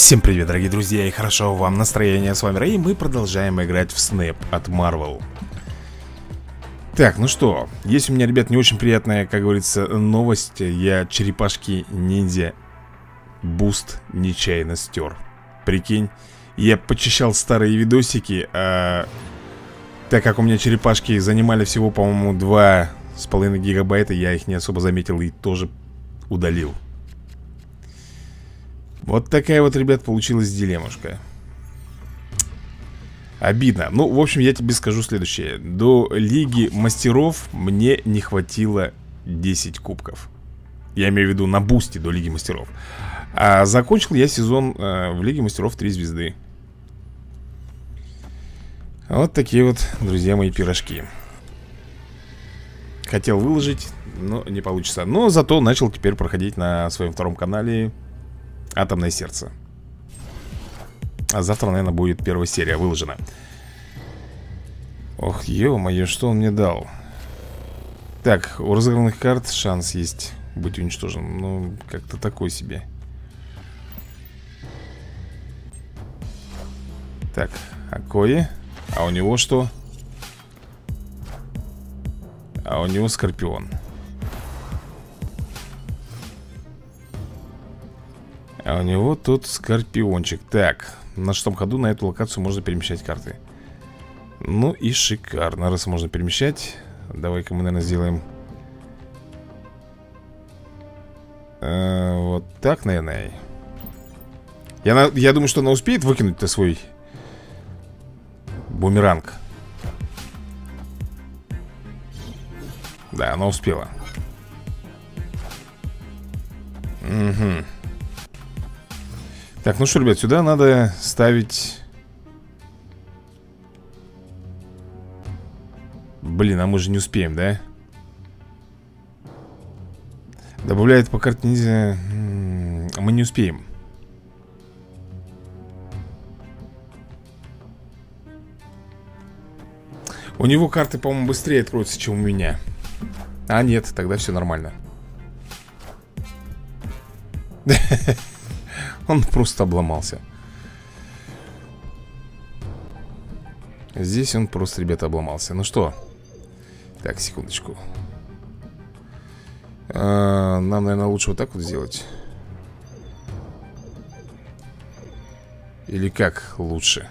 Всем привет, дорогие друзья, и хорошо вам настроение. С вами Рэй, и мы продолжаем играть в Снэп от Marvel. Так, ну что, есть у меня, ребят, не очень приятная, как говорится, новость. Я черепашки-ниндзя буст нечаянно стер. Прикинь, я почищал старые видосики, так как у меня черепашки занимали всего, по-моему, 2,5 гигабайта, я их не особо заметил и тоже удалил. Вот такая вот, ребят, получилась дилеммушка. Обидно. Ну, в общем, я тебе скажу следующее. До Лиги Мастеров мне не хватило 10 кубков. Я имею в виду на бусте до Лиги Мастеров. А закончил я сезон в Лиге Мастеров 3 звезды. Вот такие вот, друзья мои, пирожки. Хотел выложить, но не получится. Но зато начал теперь проходить на своем втором канале Атомное сердце. А завтра, наверное, будет первая серия выложена. Ох, ё-моё, что он мне дал? Так, у разыгранных карт шанс есть быть уничтоженным. Ну, как-то такой себе. Так, Акои. А у него что? А у него Скорпион. А у него тут Скорпиончик. Так, на шестом ходу на эту локацию можно перемещать карты. Ну и шикарно. Раз можно перемещать, давай-ка мы, наверное, сделаем вот так, наверное. Я думаю, что она успеет выкинуть-то свой бумеранг. Да, она успела. Угу. Так, ну что, ребят, сюда надо ставить... Блин, а мы же не успеем, да? Добавляет по карте ниндзя... Мы не успеем. У него карты, по-моему, быстрее откроются, чем у меня. А нет, тогда все нормально. Он просто обломался. Здесь он просто, ребята, обломался. Ну что? Так, секундочку. Нам, наверное, лучше вот так вот сделать. Или как лучше?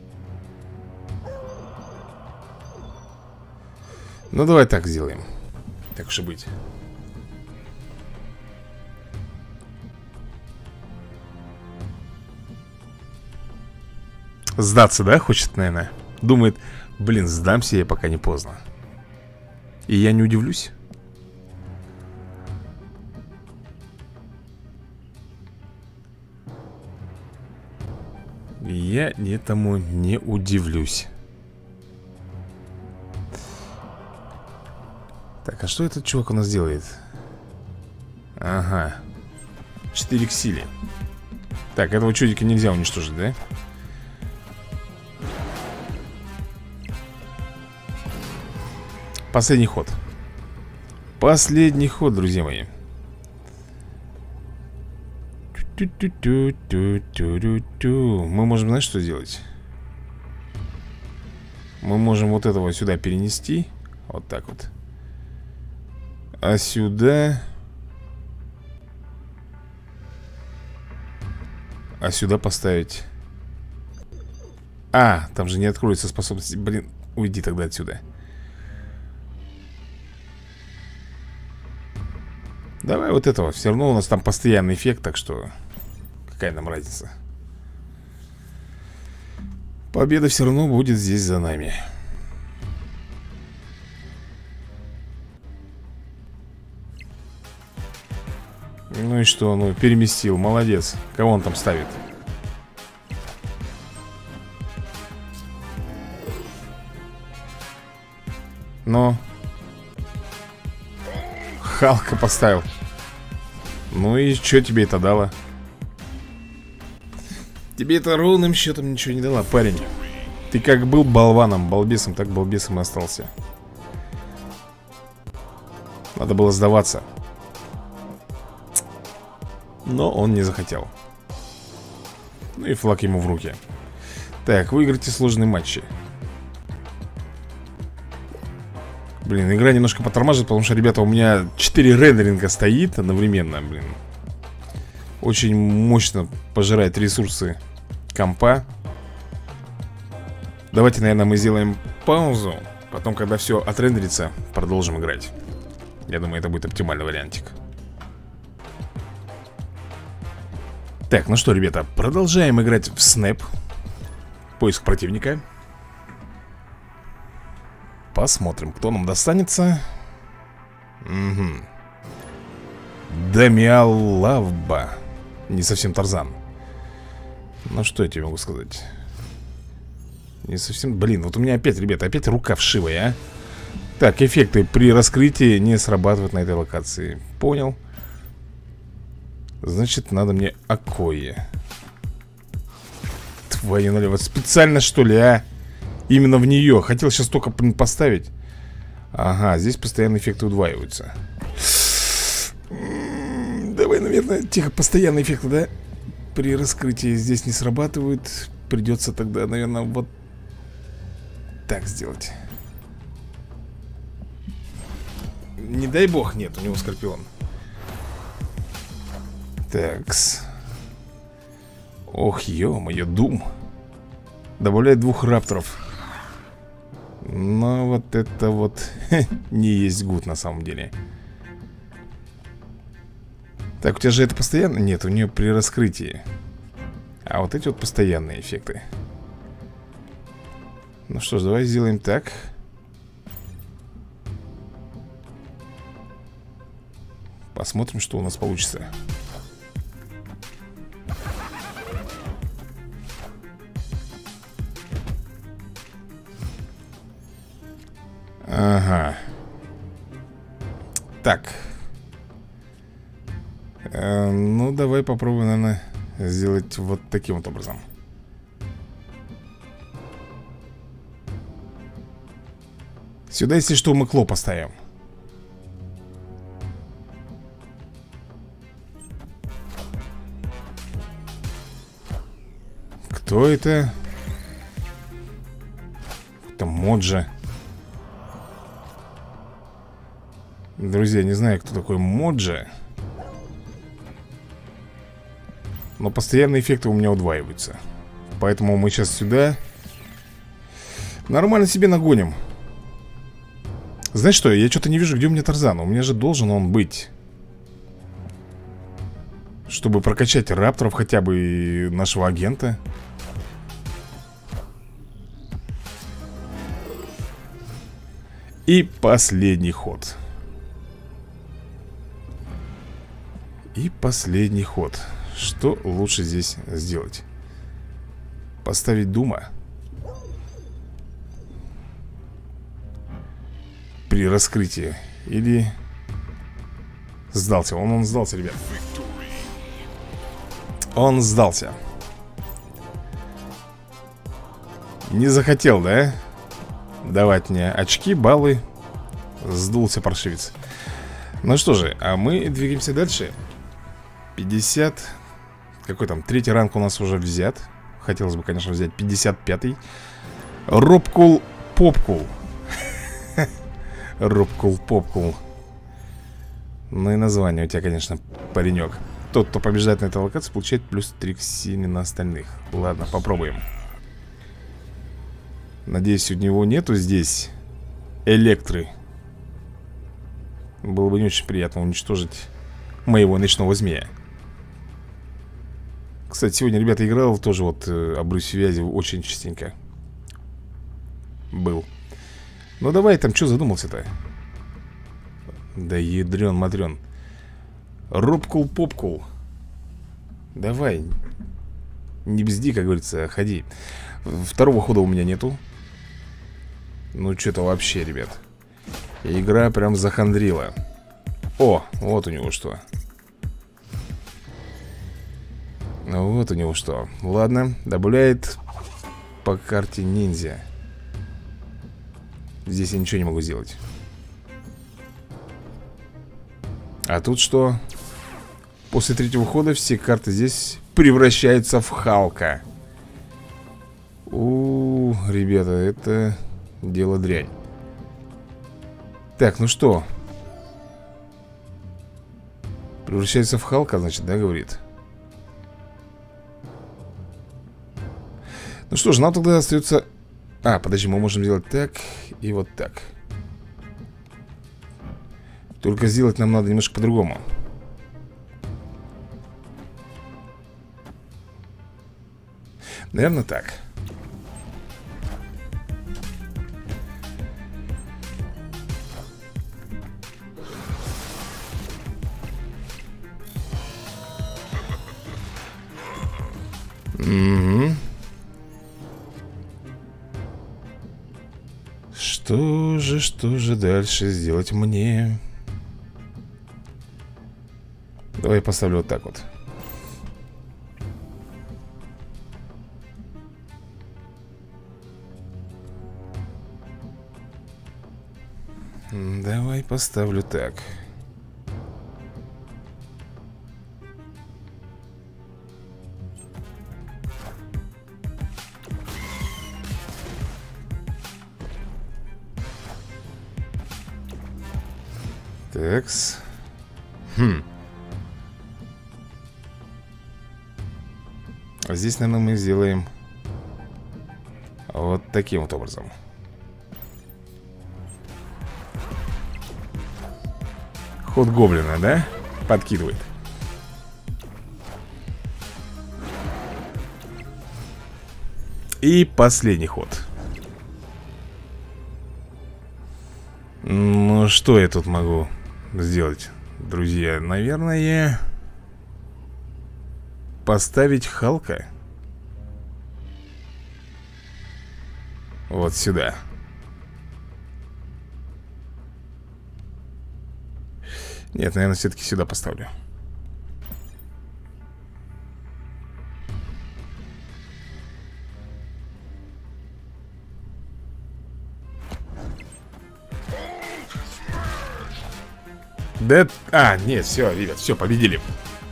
Ну, давай так сделаем. Так уж и быть. Сдаться, да, хочет, наверное? Думает, блин, сдамся я, пока не поздно. И я не удивлюсь. Я этому не удивлюсь. Так, а что этот чувак у нас делает? Ага. 4 к силе. Так, этого чудика нельзя уничтожить, да? Последний ход. Последний ход, друзья мои. Мы можем, знаешь, что сделать? Мы можем вот этого сюда перенести. Вот так вот. А сюда... А сюда поставить... А, там же не откроется способность. Блин, уйди тогда отсюда. Давай вот этого. Все равно у нас там постоянный эффект, так что какая нам разница? Победа все равно будет здесь за нами. Ну и что? Ну, переместил. Молодец. Кого он там ставит? Но Халка поставил. Ну и что тебе это дало? Тебе это ровным счетом ничего не дало, парень. Ты как был болваном, балбесом, так балбесом и остался. Надо было сдаваться. Но он не захотел. Ну и флаг ему в руки. Так, выиграйте сложные матчи. Блин, игра немножко потормаживает, потому что, ребята, у меня 4 рендеринга стоит одновременно, блин. Очень мощно пожирает ресурсы компа. Давайте, наверное, мы сделаем паузу. Потом, когда все отрендерится, продолжим играть. Я думаю, это будет оптимальный вариантик. Так, ну что, ребята, продолжаем играть в Снэп. Поиск противника. Посмотрим, кто нам достанется. Угу. Дамиалавба. Не совсем Тарзан. Ну что я тебе могу сказать? Не совсем... Блин, вот у меня опять, ребята, опять рука вшивая, а. Так, эффекты при раскрытии не срабатывают на этой локации. Понял. Значит, надо мне Акое. Твою налево. Специально, что ли, а? Именно в нее. Хотел сейчас только поставить. Ага, здесь постоянно эффекты удваиваются. Давай, наверное, тихо, постоянные эффекты, да? При раскрытии здесь не срабатывают. Придется тогда, наверное, вот так сделать. Не дай бог, нет, у него Скорпион. Такс. Ох, ё-моё, Дум. Добавляет 2 рапторов. Но вот это вот не есть гуд на самом деле. Так, у тебя же это постоянно? Нет, у нее при раскрытии. А вот эти вот постоянные эффекты. Ну что ж, давай сделаем так. Посмотрим, что у нас получится. Ага. Так. Ну, давай попробуем, наверное, сделать вот таким вот образом. Сюда, если что, мы кло поставим. Кто это? Это Моджа. Друзья, не знаю, кто такой Моджа. Но постоянные эффекты у меня удваиваются. Поэтому мы сейчас сюда нормально себе нагоним. Знаешь что, я что-то не вижу, где у меня Тарзан. У меня же должен он быть. Чтобы прокачать рапторов хотя бы и нашего агента. И последний ход. И последний ход. Что лучше здесь сделать? Поставить Дума. При раскрытии. Или сдался. Он сдался, ребят. Он сдался. Не захотел, да? Давать мне очки, баллы. Сдулся паршивец. Ну что же, а мы двигаемся дальше. 50. Какой там? 3-й ранг у нас уже взят. Хотелось бы, конечно, взять 55-й. Робкул Попкул. Робкул Попкул. Ну и название у тебя, конечно, паренек. Тот, кто побеждает на этой локации, получает плюс 3 к силе на остальных. Ладно, попробуем. Надеюсь, у него нету здесь электры. Было бы не очень приятно уничтожить моего ночного змея. Кстати, сегодня, ребята, играл тоже вот обрыв связи очень частенько. Был. Ну давай там, что задумался-то? Да ядрен-мадрен. Робкул-попкул. Давай. Не бзди, как говорится, ходи. Второго хода у меня нету. Ну что-то вообще, ребят. Игра прям захандрила. О, вот у него что. Вот у него что. Ладно, добавляет по карте ниндзя. Здесь я ничего не могу сделать. А тут что? После 3-го хода все карты здесь превращается в Халка. Ребята, это дело дрянь. Так, ну что? Превращается в Халка, значит, да, говорит? Ну что ж, нам тогда остается... подожди, мы можем сделать так и вот так. Только сделать нам надо немножко по-другому. Наверное, так. Угу. Что же дальше сделать мне? Давай я поставлю вот так вот. Давай поставлю так. Такс. А здесь, наверное, мы сделаем вот таким вот образом. Ход гоблина, да? Подкидывает. И последний ход. Ну, что я тут могу сделать, друзья? Наверное, поставить Халка вот сюда. Нет, наверное, все-таки сюда поставлю. Да... нет, все, ребят, все, победили.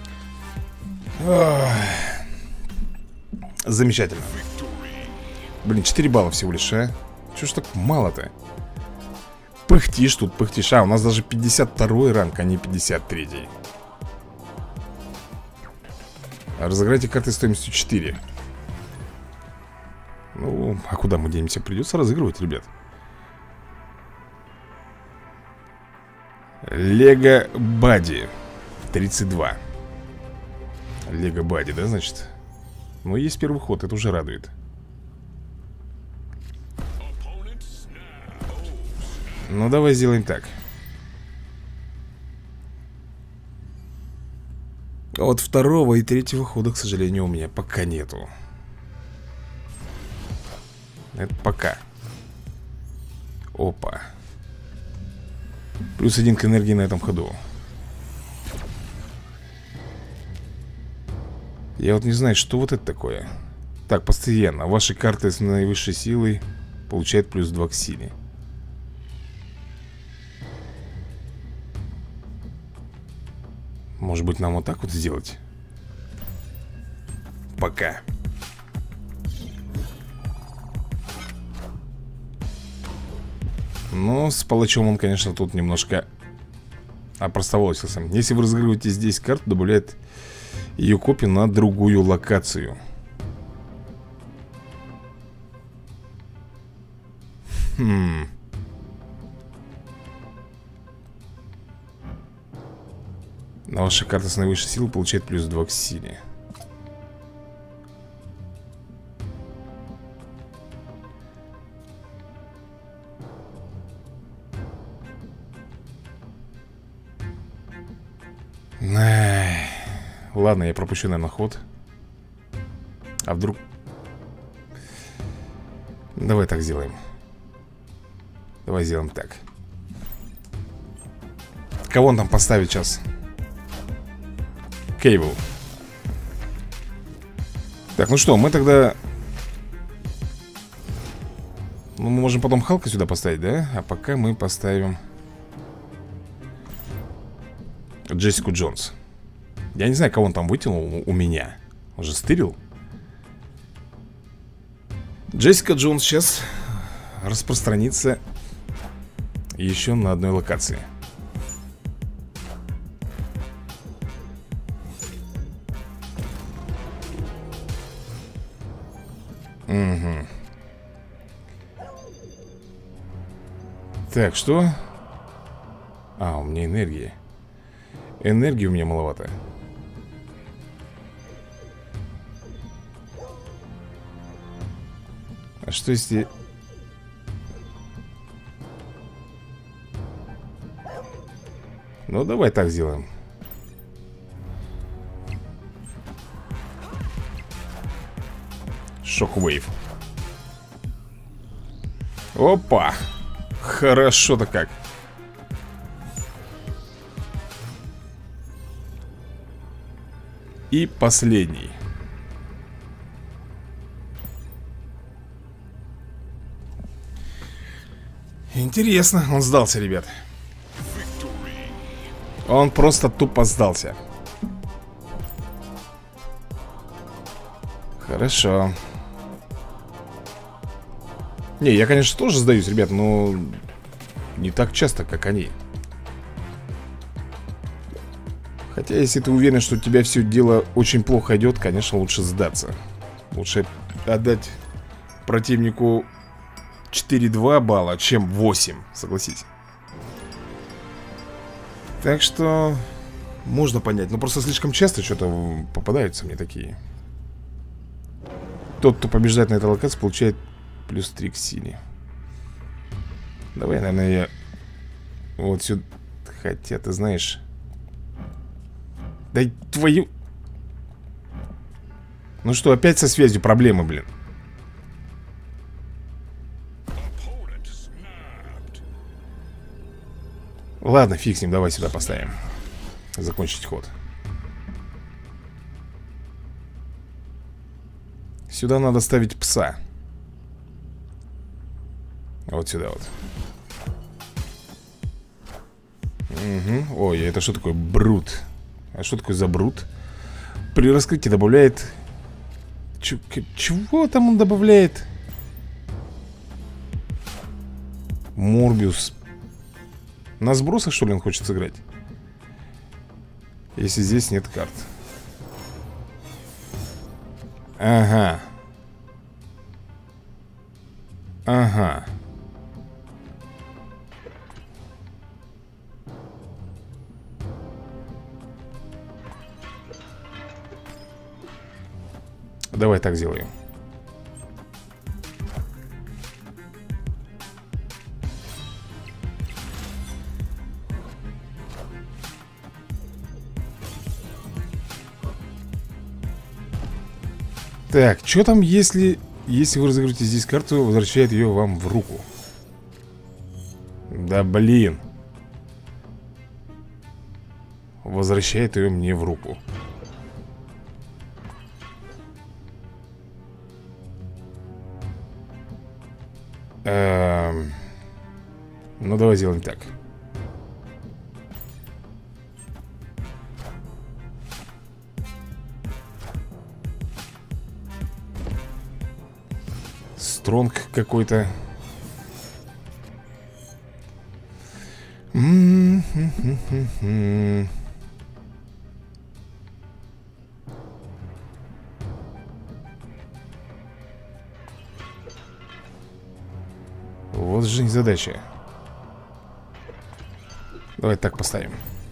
Ох. Замечательно. Блин, 4 балла всего лишь, а? Чего ж так мало-то? Пыхтишь тут, пыхтишь. У нас даже 52 ранг, а не 53. Разыграйте карты стоимостью 4. Ну, а куда мы денемся? Придется разыгрывать, ребят. Лего Бади 32. Лего Бади, да, значит? Ну, есть первый ход, это уже радует. Ну, давай сделаем так. Вот второго и третьего хода, к сожалению, у меня пока нету. Это пока. Опа. Плюс 1 к энергии на этом ходу. Я вот не знаю, что вот это такое. Так, постоянно. Ваши карты с наивысшей силой получают плюс 2 к силе. Может быть, нам вот так вот сделать? Пока. Но с палачом он, конечно, тут немножко опростоволосился. Если вы разыгрываете здесь карту, добавляет ее копию на другую локацию. На ваша карта с наивысшей силой получает плюс 2 к силе. Ладно, я пропущу, наверное, ход. А вдруг... Давай так сделаем. Давай сделаем так. Кого он там поставит сейчас? Кейбл. Так, ну что, мы тогда... Ну, мы можем потом Халка сюда поставить, да? А пока мы поставим Джессику Джонс. Я не знаю, кого он там вытянул у меня. Уже стырил? Джессика Джонс сейчас распространится еще на одной локации. Угу. Так, что? А, у меня энергии. Энергии у меня маловато. А что если... Ну, давай так сделаем. Шок-вейв. Опа! Хорошо-то как. И последний. Интересно, он сдался, ребят. Он просто тупо сдался. Хорошо. Не, я, конечно, тоже сдаюсь, ребят, но не так часто, как они. Хотя, если ты уверен, что у тебя все дело очень плохо идет, конечно, лучше сдаться. Лучше отдать противнику 4-2 балла, чем 8, согласись. Так что можно понять. Но просто слишком часто что-то попадаются мне такие. Тот, кто побеждает на этой локации, получает плюс 3 к силе. Давай, наверное, я вот сюда. Хотя, ты знаешь... Дай твою... Ну что, опять со связью проблемы, блин. Ладно, фиг с ним, давай сюда поставим. Закончить ход. Сюда надо ставить пса. Вот сюда вот. Угу. Ой, это что такое? Брут. А что такое за брут? При раскрытии добавляет... Чего там он добавляет? Морбиус. На сбросах, что ли, он хочет сыграть? Если здесь нет карт. Ага. Ага. Давай так сделаем. Так, что там, если вы разыграете здесь карту, возвращает ее вам в руку? Да блин. Возвращает ее мне в руку. Ну давай сделаем так. Стронг какой-то. Вот же задача. Давай так поставим.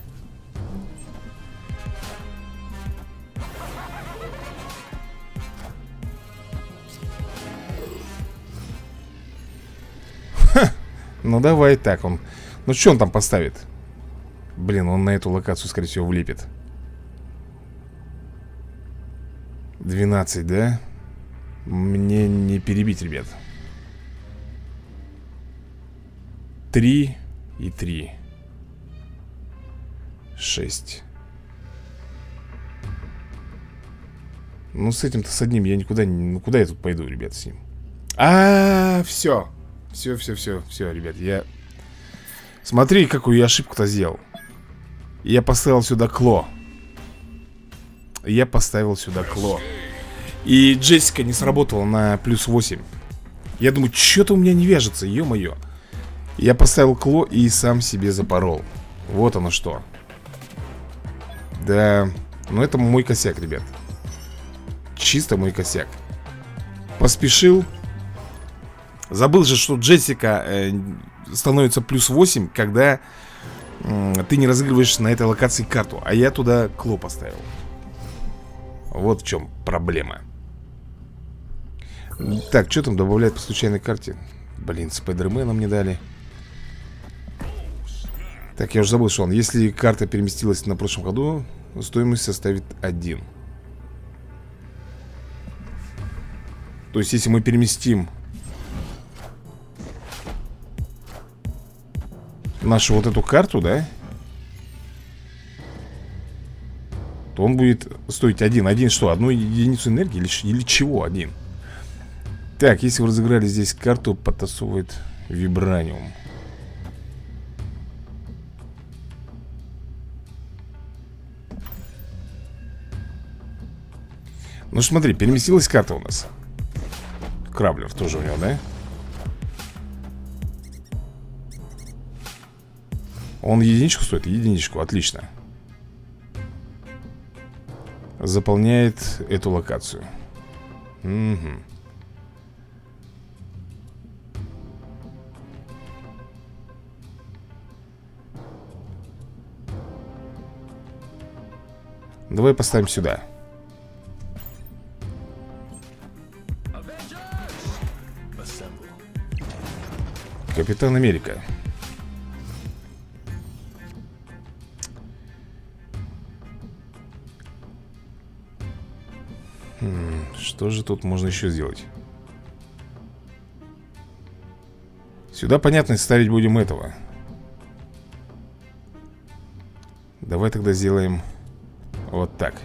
Ха! Ну давай так он. Ну что он там поставит? Блин, он на эту локацию, скорее всего, влепит. 12, да? Мне не перебить, ребят. 3 и 3. 6. Ну, с этим-то, с одним я никуда не... Ну, куда я тут пойду, ребят, с ним? Все. Все, ребят, я... Смотри, какую я ошибку-то сделал. Я поставил сюда Кло. я поставил сюда Кло. И Джессика не сработала на плюс 8. Я думаю, что-то у меня не вяжется, ё-моё. Я поставил Кло и сам себе запорол. Вот оно что. Да, ну это мой косяк, ребят. Чисто мой косяк. Поспешил. Забыл же, что Джессика становится плюс 8, когда ты не разыгрываешь на этой локации карту. А я туда Кло поставил. Вот в чем проблема. Так, что там добавляют по случайной карте? Блин, Спайдермена мне дали. Так, я уже забыл, что он. Если карта переместилась на прошлом году, стоимость составит 1. То есть, если мы переместим нашу вот эту карту, да, то он будет стоить 1. Один что? Одну единицу энергии или чего? 1. Так, если вы разыграли здесь карту, подтасовывает Вибраниум. Ну смотри, переместилась карта у нас. Краблер тоже у него, да? Он единичку стоит? Единичку, отлично. Заполняет эту локацию. Угу. Давай поставим сюда. Капитан Америка. Что же тут можно еще сделать? Сюда, понятно, ставить будем этого. Давай тогда сделаем вот так.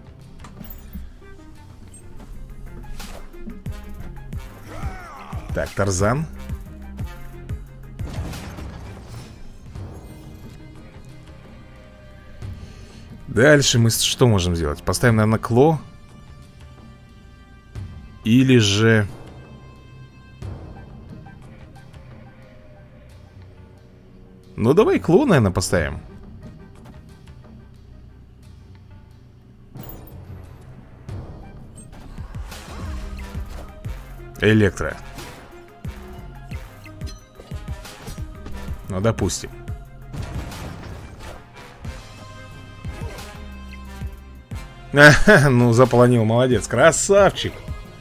Так, Тарзан. Дальше мы что можем сделать? Поставим, наверное, Кло. Или же... Ну, давай Кло, наверное, поставим. Электро. Ну, допустим. Ну, заполонил, молодец, красавчик.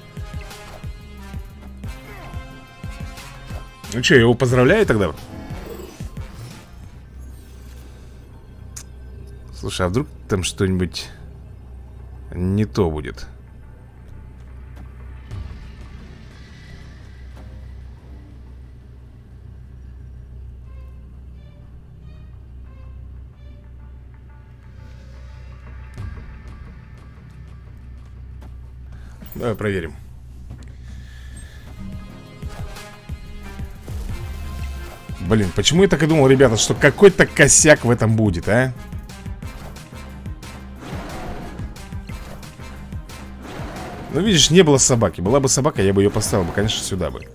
Ну что, я его поздравляю тогда? Слушай, а вдруг там что-нибудь не то будет? Давай проверим. Блин, почему я так и думал, ребята, что какой-то косяк в этом будет, а? Ну, видишь, не было собаки. Была бы собака, я бы ее поставил бы, конечно, сюда бы.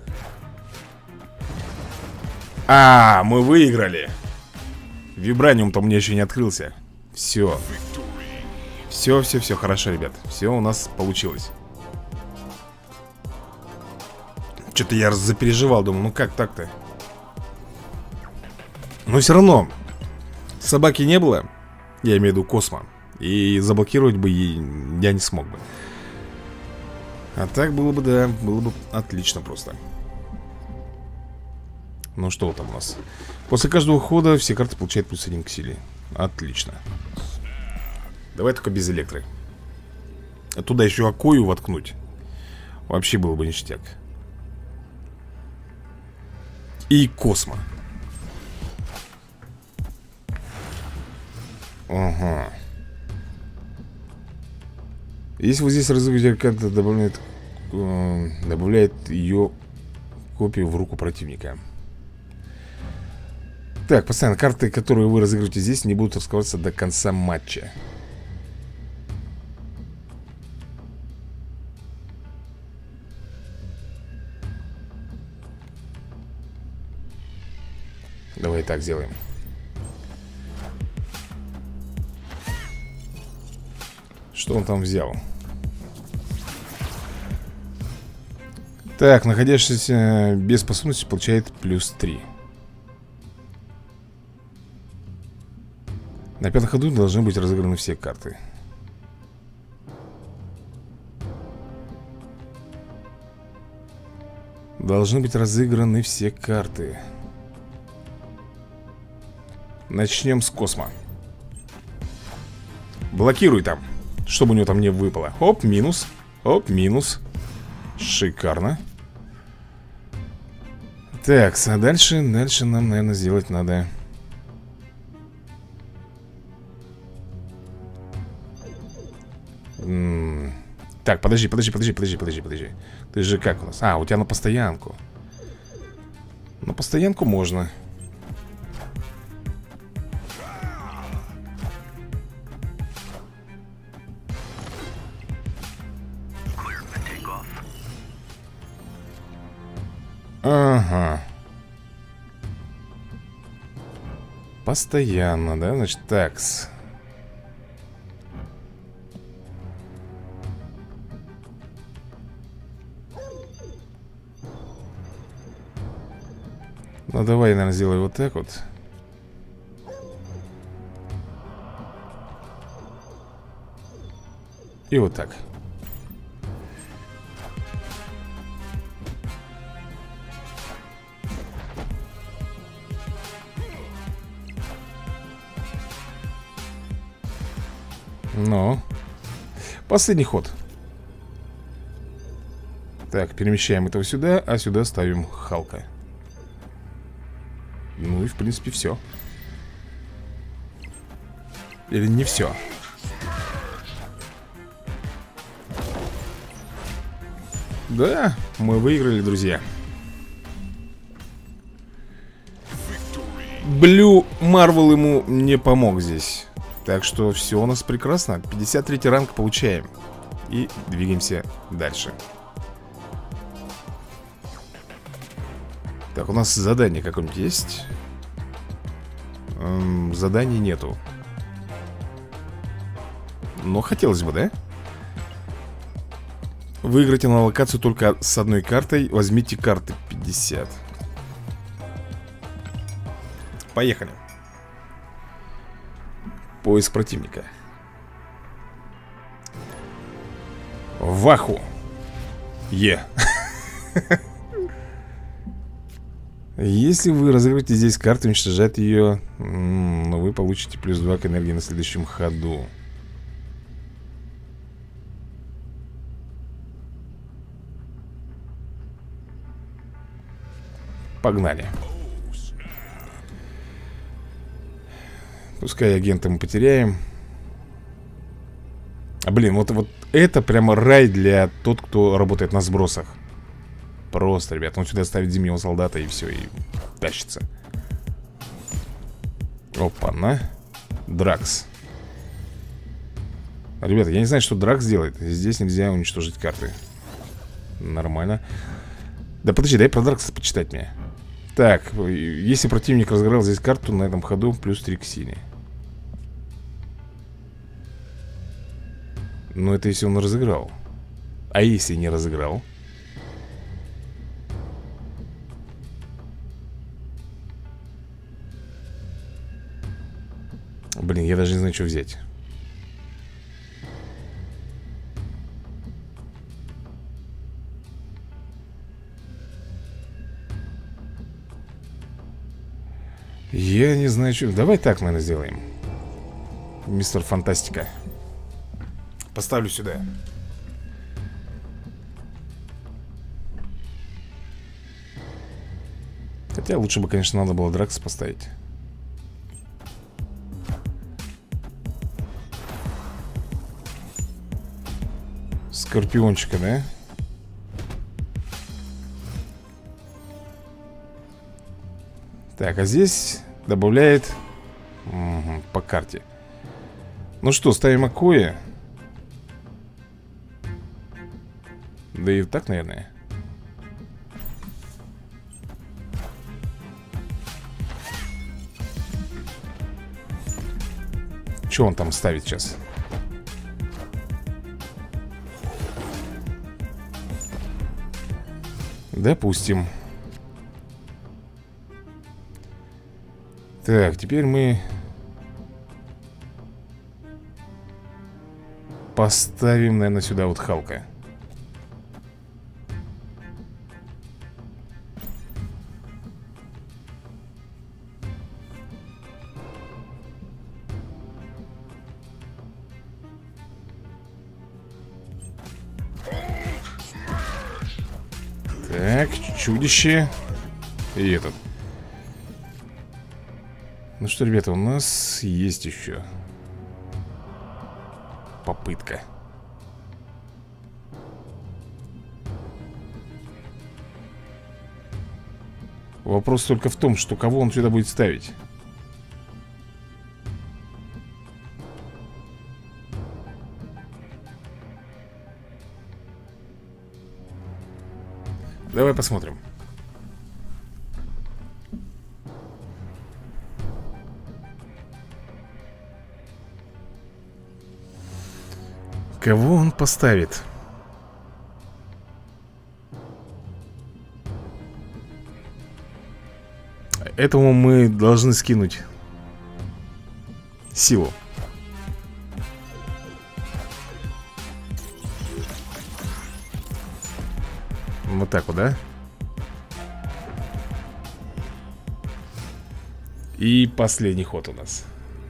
А, мы выиграли. Вибраниум-то у меня еще не открылся. Все. Все, хорошо, ребят. Все у нас получилось. Что-то я запереживал, думал, ну как так-то? Но все равно собаки не было. Я имею в виду Космо. И заблокировать бы я не смог бы. А так было бы, да, было бы отлично просто. Ну что там у нас? После каждого хода все карты получают плюс 1 к силе. Отлично. Давай только без электры. А туда еще Акою воткнуть. Вообще было бы ништяк. И Космо. Ага. Если вы здесь разыгрываете карта, добавляет ее копию в руку противника. Так, постоянно карты, которые вы разыгрываете здесь, не будут раскрываться до конца матча. Давай так сделаем. Что он там взял? Так, находящийся без способности получает +3. На пятом ходу должны быть разыграны все карты. Должны быть разыграны все карты. Начнем с Космо. Блокируй там, чтобы у него там не выпало. Оп, минус. Оп, минус. Шикарно. Так, а дальше нам, наверное, сделать надо... Так, подожди. Ты же как у нас? А, у тебя на постоянку. На постоянку можно. Ага. Постоянно, да? Значит, такс. Ну, давай, наверное, сделаю вот так вот. И вот так. Ну, последний ход. Так, перемещаем этого сюда, а сюда ставим Халка. Ну и в принципе все. Или не все. Да, мы выиграли, друзья. Блю Марвел ему не помог здесь. Так что все у нас прекрасно. 53 ранг получаем. И двигаемся дальше. Так, у нас задание какое-нибудь есть? Заданий нету. Но хотелось бы, да? Выиграйте на локацию только с одной картой. Возьмите карты 50. Поехали. Поиск противника. Ваху. Если вы разыграете здесь карту, уничтожать ее, но вы получите +2 к энергии на следующем ходу. Погнали. Пускай агента мы потеряем. Блин, вот это прямо рай для тот, кто работает на сбросах. Просто, ребят, он сюда ставит зимнего солдата и все, и тащится. Опа-на. Дракс. Ребята, я не знаю, что Дракс делает. Здесь нельзя уничтожить карты. Нормально. Да подожди, дай про Дракса почитать мне. Так, если противник разыграл здесь карту, на этом ходу +3 к силе. Но это если он разыграл. А если не разыграл? Блин, я даже не знаю, что взять. Я не знаю, что... Давай так, наверное, сделаем. Мистер Фантастика. Поставлю сюда. Хотя лучше бы, конечно, надо было Дракса поставить. Скорпиончика, да? Так, а здесь добавляет по карте. Ну что, ставим Акоя. Да и так, наверное. Что он там ставит сейчас? Допустим. Так, теперь мы поставим, наверное, сюда вот Халка. Так, чудище. И этот. Ну что, ребята, у нас есть еще попытка. Вопрос только в том, что кого он сюда будет ставить. Давай посмотрим. Кого он поставит? Этому мы должны скинуть силу. Вот так вот, да? И последний ход у нас.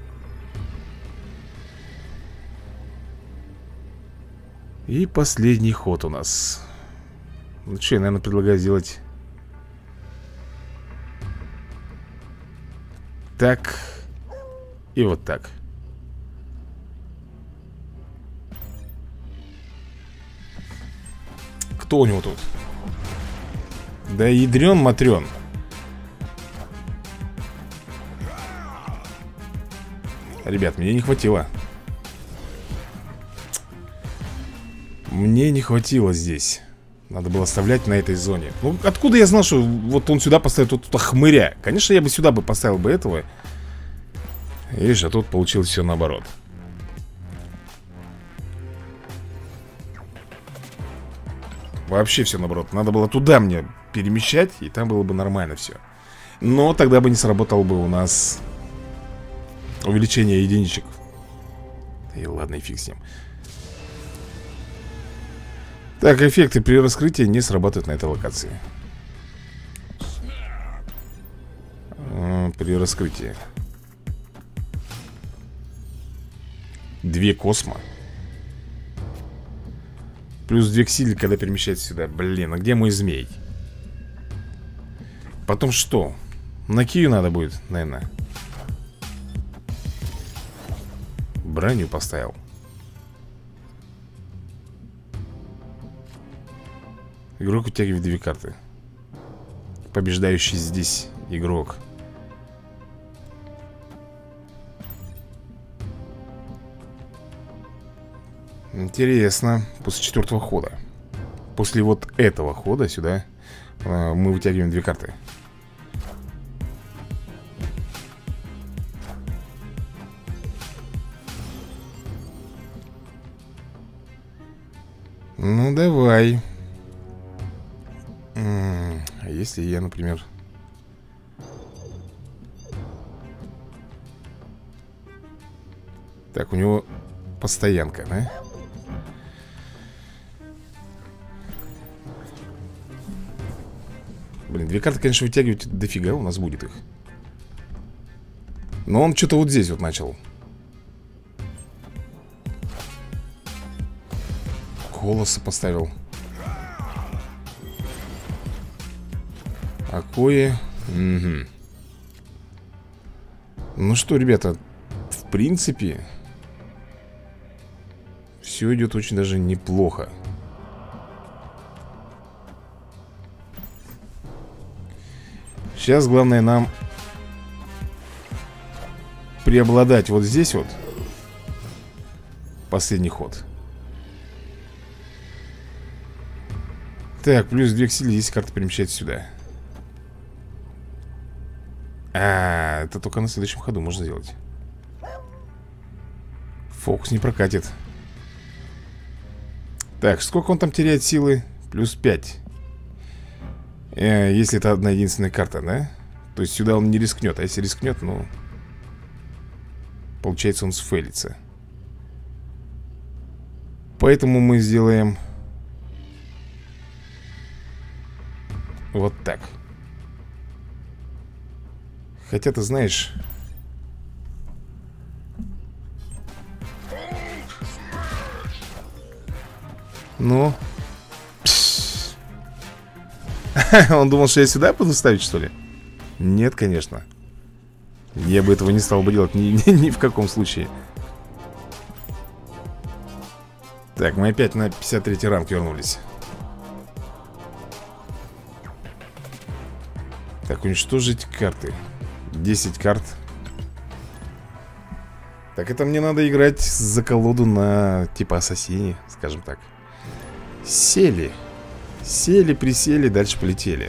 И последний ход у нас. Ну что, я, наверное, предлагаю сделать так. И вот так. Кто у него тут? Да ядрен-матрен. Ребят, мне не хватило. Мне не хватило здесь. Надо было оставлять на этой зоне. Ну, откуда я знал, что вот он сюда поставит вот туда хмыря? Конечно, я бы сюда бы поставил бы этого. Видишь, а тут получилось все наоборот. Вообще все наоборот. Надо было туда мне перемещать, и там было бы нормально все. Но тогда бы не сработал бы у нас увеличение единичек. И ладно, и фиг с ним. Так, эффекты при раскрытии не срабатывают на этой локации. При раскрытии 2 космо. Плюс 2 к силе, когда перемещается сюда. Блин, а где мой змей? Потом что? На Кию надо будет, наверное. Броню поставил. Игрок вытягивает 2 карты. Побеждающий здесь игрок. Интересно. После 4-го хода. После вот этого хода сюда мы вытягиваем 2 карты. Ну давай. А если я, например... Так, у него постоянка, да? Блин, 2 карты, конечно, вытягивать дофига у нас будет их. Но он что-то вот здесь вот начал. Колоса поставил. Акои. Угу. Ну что, ребята, в принципе, все идет очень даже неплохо. Сейчас главное нам преобладать вот здесь вот. Последний ход. Так, плюс 2 к силе, если карта перемещается сюда. Это только на следующем ходу можно сделать. Фокус не прокатит. Так, сколько он там теряет силы? Плюс 5. Если это одна единственная карта, да? То есть сюда он не рискнет. А если рискнет, ну... Получается, он сфейлится. Поэтому мы сделаем... Вот так. Хотя, ты знаешь... Ну... Он думал, что я сюда буду ставить, что ли? Нет, конечно. Я бы этого не стал бы делать ни в каком случае. Так, мы опять на 53-й ранг вернулись. Так, уничтожить карты. 10 карт. Так, это мне надо играть за колоду на типа ассасине, скажем так. Сели. Сели, присели, дальше полетели.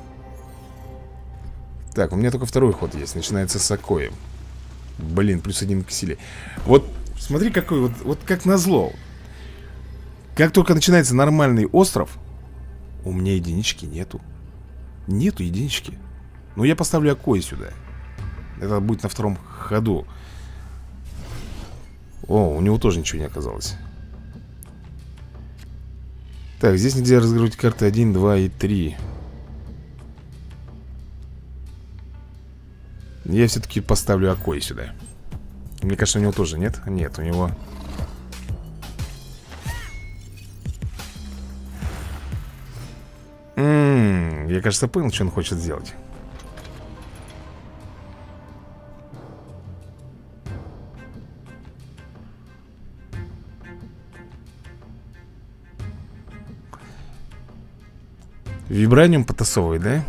Так, у меня только второй ход есть. Начинается с Акоем. Блин, плюс 1 к силе. Вот, смотри, какой вот как назло. Как только начинается нормальный остров, у меня единички нету. Нету единички. Ну, я поставлю Акоя сюда. Это будет на втором ходу. О, у него тоже ничего не оказалось. Так, здесь нельзя разыгрывать карты 1, 2 и 3. Я все-таки поставлю Акоя сюда. Мне кажется, у него тоже нет. Нет, у него... Я, кажется, понял, что он хочет сделать. Вибраниум потасовывает, да?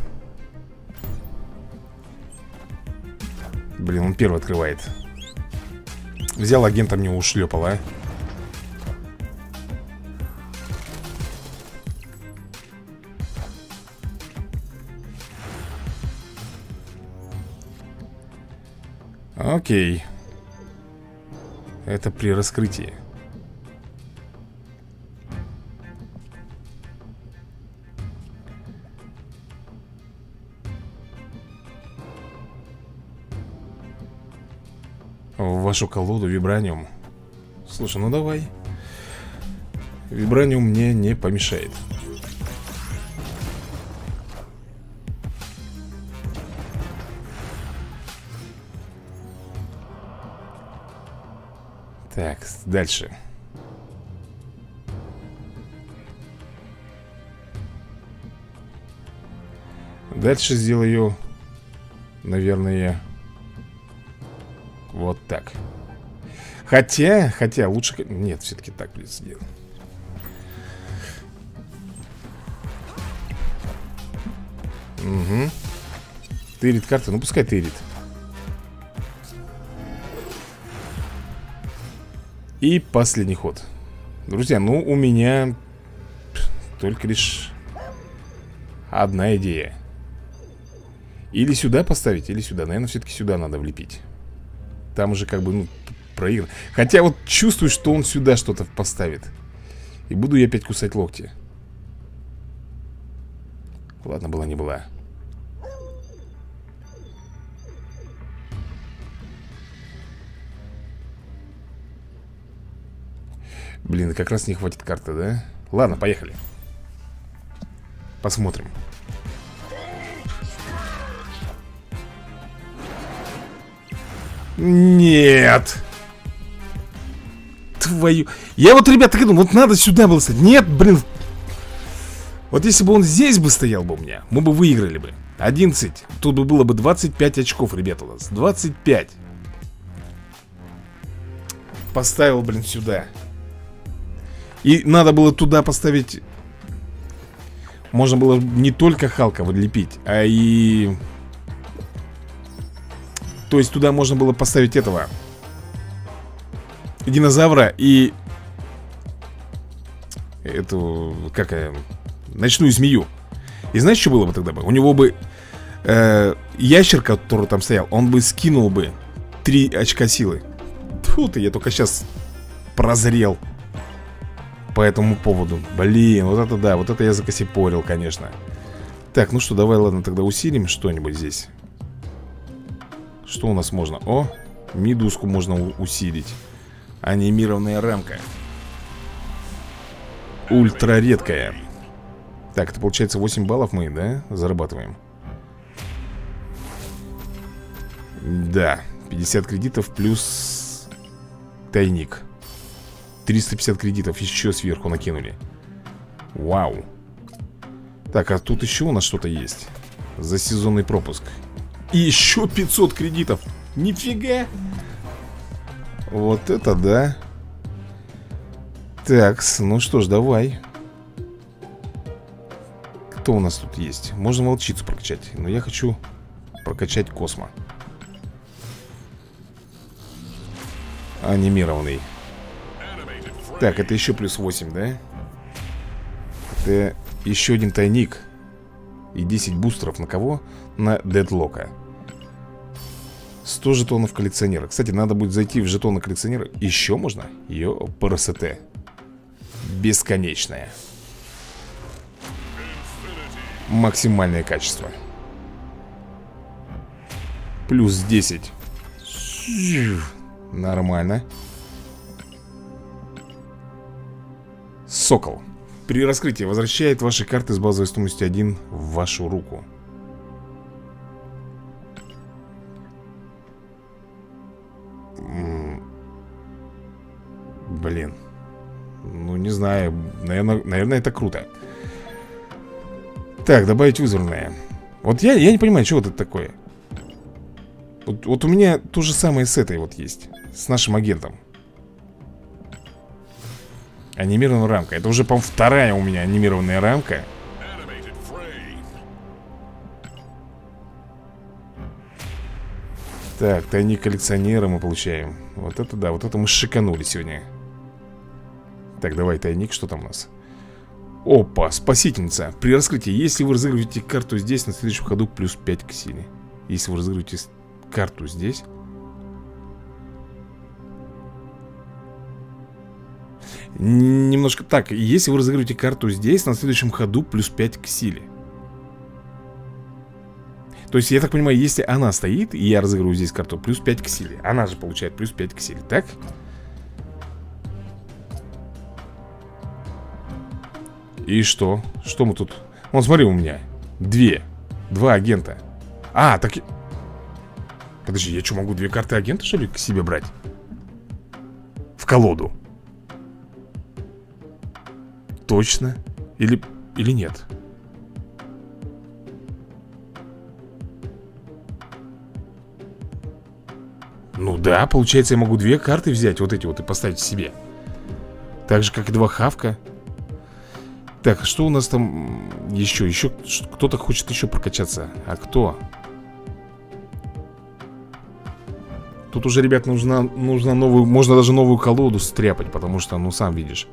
Блин, он первый открывает. Взял агента, мне ушлепал, а? Окей. Это при раскрытии. В вашу колоду вибраниум. Слушай, ну давай. Вибраниум мне не помешает. Так, дальше. Дальше сделаю, наверное, вот так. Хотя лучше... Нет, все-таки так придется делать. Угу. Тырит карты, ну пускай тырит. И последний ход. Друзья, ну у меня только лишь одна идея. Или сюда поставить, или сюда. Наверное, все-таки сюда надо влепить. Там уже как бы, ну, проигран. Хотя вот чувствую, что он сюда что-то поставит. И буду я опять кусать локти. Ладно, была не была. Блин, как раз не хватит карты, да? Ладно, поехали. Посмотрим. Нет. Твою... Я вот, ребята, так думал, вот надо сюда было стоять. Нет, блин. Вот если бы он здесь бы стоял бы у меня, мы бы выиграли бы 11. Тут бы было бы 25 очков, ребята, у нас 25. Поставил, блин, сюда. И надо было туда поставить. Можно было не только Халка подлепить, а и... То есть туда можно было поставить этого динозавра и эту, как ночную змею. И знаешь, что было бы тогда бы? У него бы ящерка, который там стоял, он бы скинул бы 3 очка силы. Фу ты, я только сейчас прозрел по этому поводу. Блин, вот это да, вот это я закосипорил, конечно. Так, ну что, давай, ладно, тогда усилим что-нибудь здесь. Что у нас можно? О, медузку можно усилить. Анимированная рамка. Ультра редкая. Так, это получается 8 баллов мы, да, зарабатываем? Да, 50 кредитов плюс тайник. 350 кредитов еще сверху накинули. Вау. Так, а тут еще у нас что-то есть. За сезонный пропуск. И еще 500 кредитов. Нифига. Вот это да. Так, ну что ж, давай. Кто у нас тут есть? Можно волчицу прокачать. Но я хочу прокачать Космо. Анимированный. Так, это еще плюс 8, да? Это еще один тайник. И 10 бустеров на кого? На Дедлока. 100 жетонов коллекционера. Кстати, надо будет зайти в жетоны коллекционера. Еще можно? ПРСТ. Бесконечное. Максимальное качество. Плюс 10. Нормально. Сокол. При раскрытии возвращает ваши карты с базовой стоимостью 1 в вашу руку. Блин. Ну, не знаю. Наверное, это круто. Так, добавить вызванное. Вот я не понимаю, что вот это такое. Вот у меня то же самое с этой вот есть. С нашим агентом. Анимированная рамка. Это уже, по-моему, вторая у меня анимированная рамка. Так, тайник коллекционера мы получаем. Вот это да, вот это мы шиканули сегодня. Так, давай тайник, что там у нас? Опа, спасительница. При раскрытии, если вы разыгрываете карту здесь, на следующем ходу плюс 5 к силе. Если вы разыгрываете карту здесь. Немножко так. Если вы разыгрываете карту здесь, на следующем ходу плюс 5 к силе. То есть, я так понимаю, если она стоит, и я разыгрываю здесь карту, плюс 5 к силе. Она же получает плюс 5 к силе, так? И что? Что мы тут? Вон, смотри, у меня два агента. А, так... Подожди, я что, могу 2 карты агента, что ли, к себе брать? В колоду? Точно? Или нет? Ну да, получается, я могу 2 карты взять, вот эти вот, и поставить себе. Так же, как и 2 хавка. Так, что у нас там еще? Еще кто-то хочет еще прокачаться. А кто? Тут уже, ребят, нужна новую... Можно даже новую колоду стряпать, потому что, ну, сам видишь.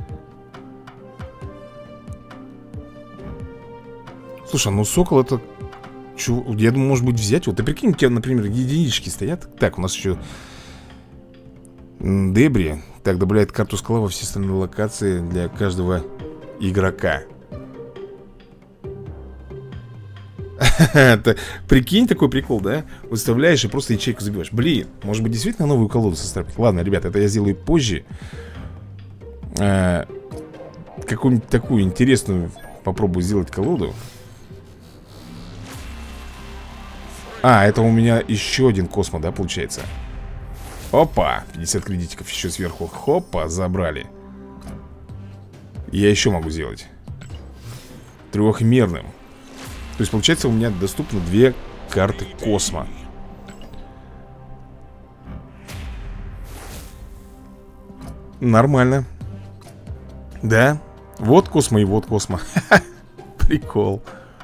Слушай, ну сокол это... Я думаю, может быть, взять. Вот ты прикинь, у тебя, например, единички стоят. Так, у нас еще Дебри. Так, добавляет карту скала во все остальные локации для каждого игрока. Прикинь, такой прикол, да? Выставляешь и просто ячейку забиваешь. Блин, может быть, действительно новую колоду составить. Ладно, ребят, это я сделаю позже. Какую-нибудь такую интересную попробую сделать колоду. А, это у меня еще один Космо, да, получается? Опа, 50 кредитиков еще сверху. Хопа, забрали. Я еще могу сделать трехмерным. То есть, получается, у меня доступно 2 карты Космо. Нормально. Да, вот Космо и вот Космо. Прикол.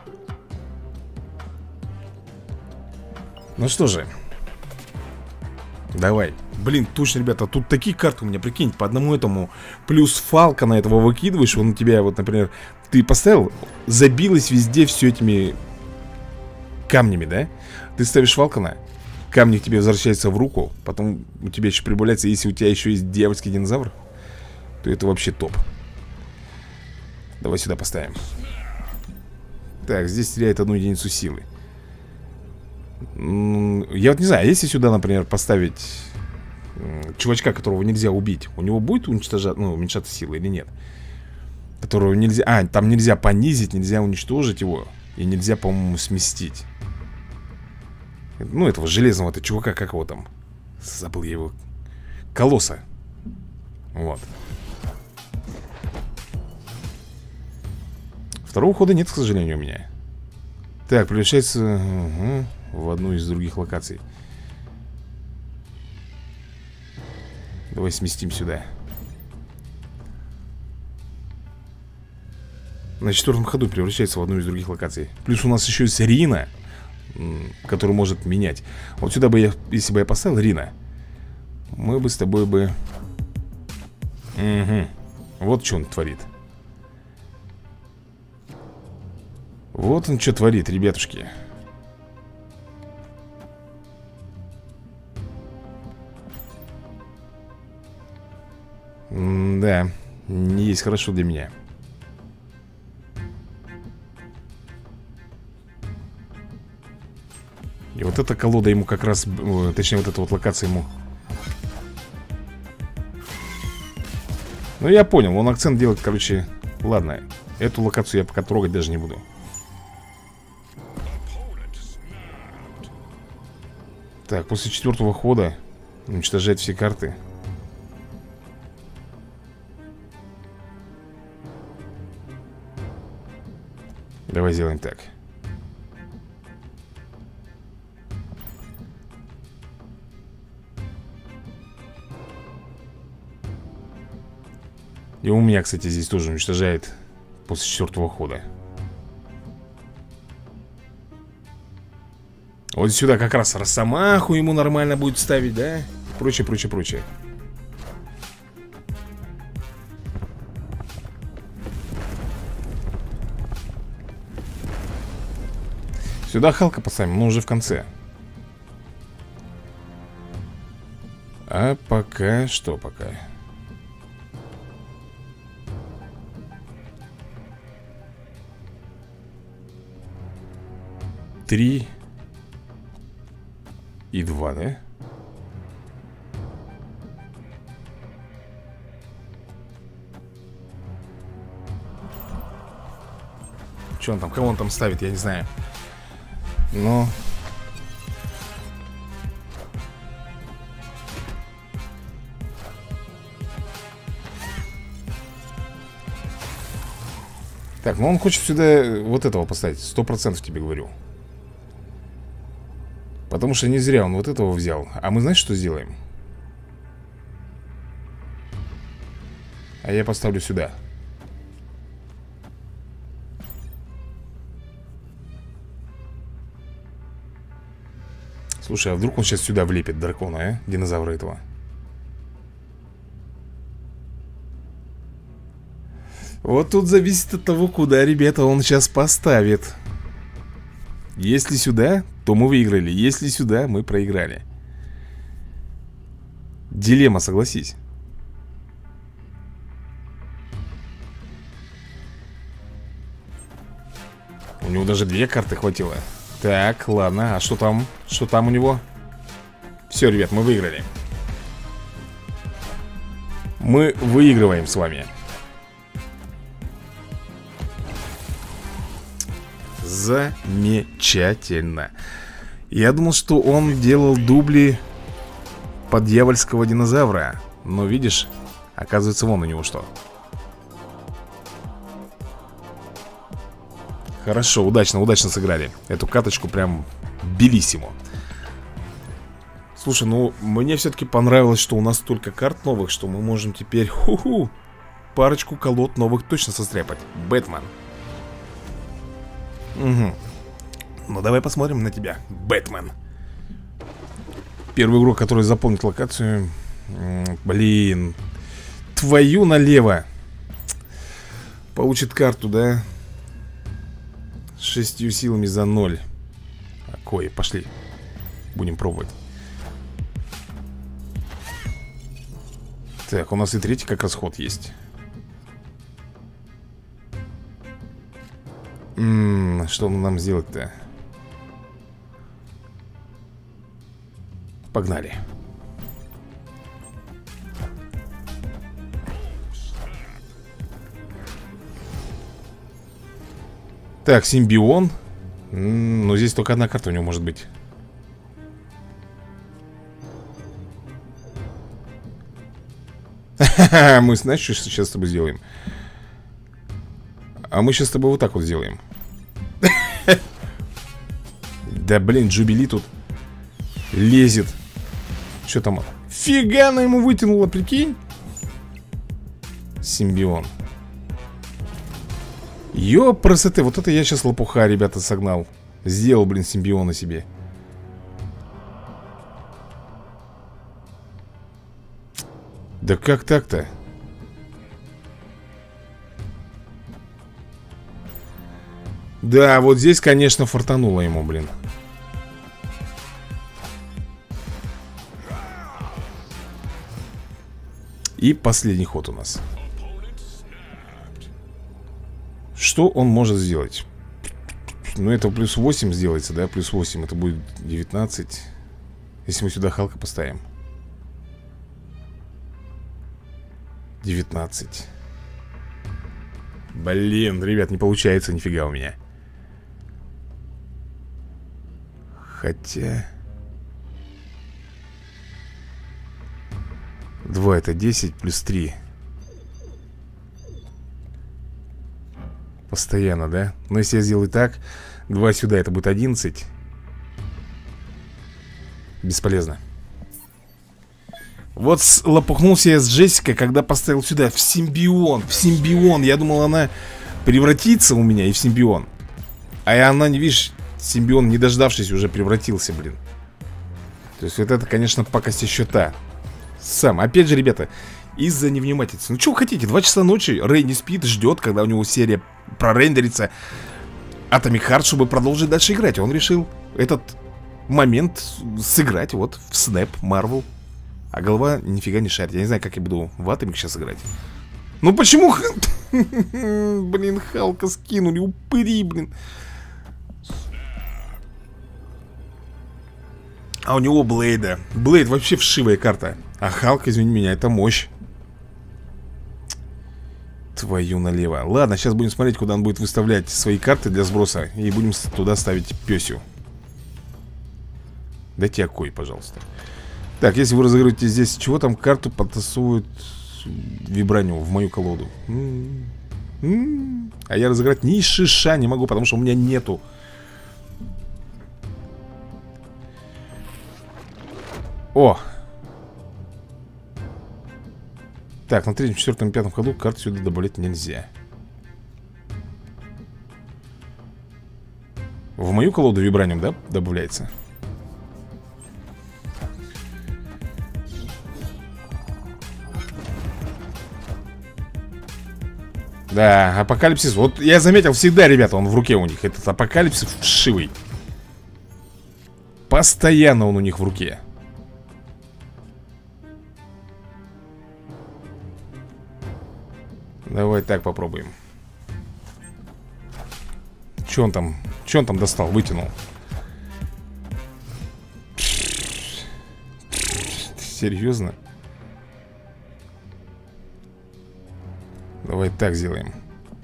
Ну что же, давай. Блин, точно, ребята, тут такие карты у меня, прикинь, по одному этому. Плюс Фалкона этого выкидываешь. Он у тебя, вот, например, ты поставил, забилось везде все этими камнями, да? Ты ставишь Фалкона, камни к тебе возвращаются в руку. Потом у тебя еще прибавляется. Если у тебя еще есть дьявольский динозавр, то это вообще топ. Давай сюда поставим. Так, здесь теряет 1 единицу силы. Я вот не знаю, если сюда, например, поставить чувачка, которого нельзя убить, у него будет уменьшаться сила или нет? Которого нельзя... там нельзя понизить, нельзя уничтожить его. И нельзя, по-моему, сместить. Ну, этого железного-то чувака, как его там? Забыл я его. Колосса. Вот. Второго хода нет, к сожалению, у меня. Так, превращается в одну из других локаций. Давай сместим сюда. На 4-м ходу превращается в одну из других локаций. Плюс у нас еще есть Рина, который может менять. Вот сюда бы я, если бы я поставил Рина, мы бы с тобой бы... Вот что он творит. Вот он что творит, ребятушки. Да, не есть хорошо для меня. И вот эта колода ему как раз, точнее вот эта вот локация ему. Ну я понял, он акцент делает, короче. Ладно, эту локацию я пока трогать даже не буду. Так, после 4-го хода уничтожать все карты. Давай сделаем так. И у меня, кстати, здесь тоже уничтожает после 4-го хода. Вот сюда как раз Росомаху ему нормально будет ставить, да? Прочее, прочее, прочее. Сюда Халка поставим, но уже в конце. А пока что пока? Три и 2, да? Что он там, кого он там ставит, я не знаю. Но... Так, ну он хочет сюда вот этого поставить, 100% тебе говорю. Потому что не зря он вот этого взял. А мы знаешь, что сделаем? А я поставлю сюда. Слушай, а вдруг он сейчас сюда влепит дракона, а? Динозавра этого. Вот тут зависит от того, куда, ребята, он сейчас поставит. Если сюда, то мы выиграли. Если сюда, мы проиграли. Дилемма, согласись. У него даже 2 карты хватило. Так, ладно, а что там? Что там у него? Все, ребят, мы выиграли. Мы выигрываем с вами. Замечательно. Я думал, что он делал дубли под дьявольского динозавра. Но видишь, оказывается, вон у него что. Хорошо, удачно сыграли. Эту каточку прям белиссимо. Слушай, ну мне все-таки понравилось, что у нас столько карт новых, что мы можем теперь парочку колод новых точно состряпать. Бэтмен. Угу. Ну давай посмотрим на тебя, Бэтмен. Первый игрок, который заполнит локацию. Блин. Твою налево. Получит карту, да? 6 силами за 0. Окей, пошли. Будем пробовать. Так, у нас и третий как раз ход есть. Что нам сделать-то? Погнали. Так, симбион. Но здесь только одна карта у него может быть. Мы, знаешь, что сейчас с тобой сделаем? А мы сейчас с тобой вот так вот сделаем. Да блин, Джубили тут лезет. Что там? Фига она ему вытянула, прикинь. Симбион. Ёпросоты, вот это я сейчас лопуха, ребята, согнал. Сделал, блин, симбиона себе. Да как так-то? Да, вот здесь, конечно, фартануло ему, блин. И последний ход у нас. Что он может сделать? Ну, это плюс 8 сделается, да? Плюс 8, это будет 19. Если мы сюда Халка поставим. 19. Блин, ребят, не получается нифига у меня. Хотя... 2 это 10 плюс 3. Постоянно, да? Но если я сделаю так, 2 сюда, это будет 11. Бесполезно. Вот лопухнулся я с Джессикой, когда поставил сюда в симбион. В симбион. Я думал, она превратится у меня и в симбион. А она, не видишь, симбион, не дождавшись, уже превратился, блин. То есть вот это, конечно, пакость счета. Сам, опять же, ребята, из-за невнимательности. Ну, что вы хотите, 2 часа ночи, Рэй не спит, ждет, когда у него серия прорендерится Atomic Heart, чтобы продолжить дальше играть. Он решил этот момент сыграть вот в Snap Marvel. А голова нифига не шарит. Я не знаю, как я буду в Atomic сейчас играть. Ну почему? Блин, Халка скинули, упыри, блин. А у него Блейда. Блейд вообще вшивая карта. А Халк, извини меня, это мощь. Твою налево. Ладно, сейчас будем смотреть, куда он будет выставлять свои карты для сброса. И будем туда ставить пёсю. Дайте окой, пожалуйста. Так, если вы разыгрываете здесь, чего там карту потасуют вибраниум в мою колоду? А я разыграть ни шиша не могу, потому что у меня нету. О! Так, на 3-м, 4-м, 5-м ходу карт сюда добавлять нельзя. В мою колоду вибраниум, да, добавляется? Да, апокалипсис. Вот я заметил всегда, ребята, он в руке у них. Этот апокалипсис вшивый. Постоянно он у них в руке. Давай так попробуем. Че он там? Че он там достал? Вытянул. Серьезно? Давай так сделаем.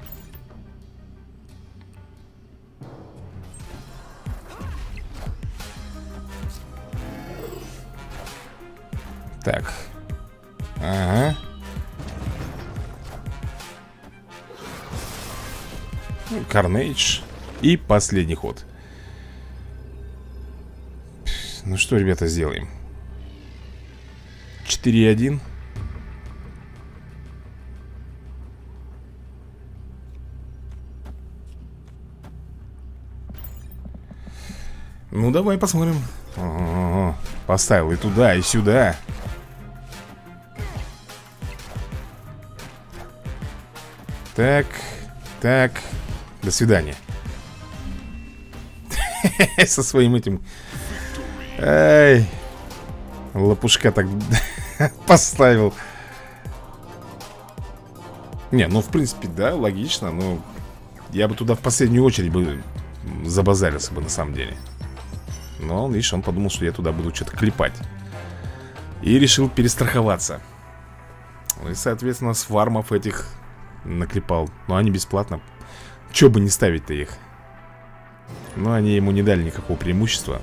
Так. Ага. Carnage. И последний ход. Ну что, ребята, сделаем? 4-1. Ну, давай посмотрим. О-о-о. Поставил и туда, и сюда. Так, так. До свидания. Со своим этим. Ай. Лопушка так поставил. Не, ну в принципе, да, логично. Но я бы туда в последнюю очередь бы забазарился бы на самом деле. Но он, видишь, он подумал, что я туда буду что-то клепать. И решил перестраховаться. И, соответственно, с фармов этих наклепал. Но они бесплатно. Че бы не ставить-то их. Но они ему не дали никакого преимущества.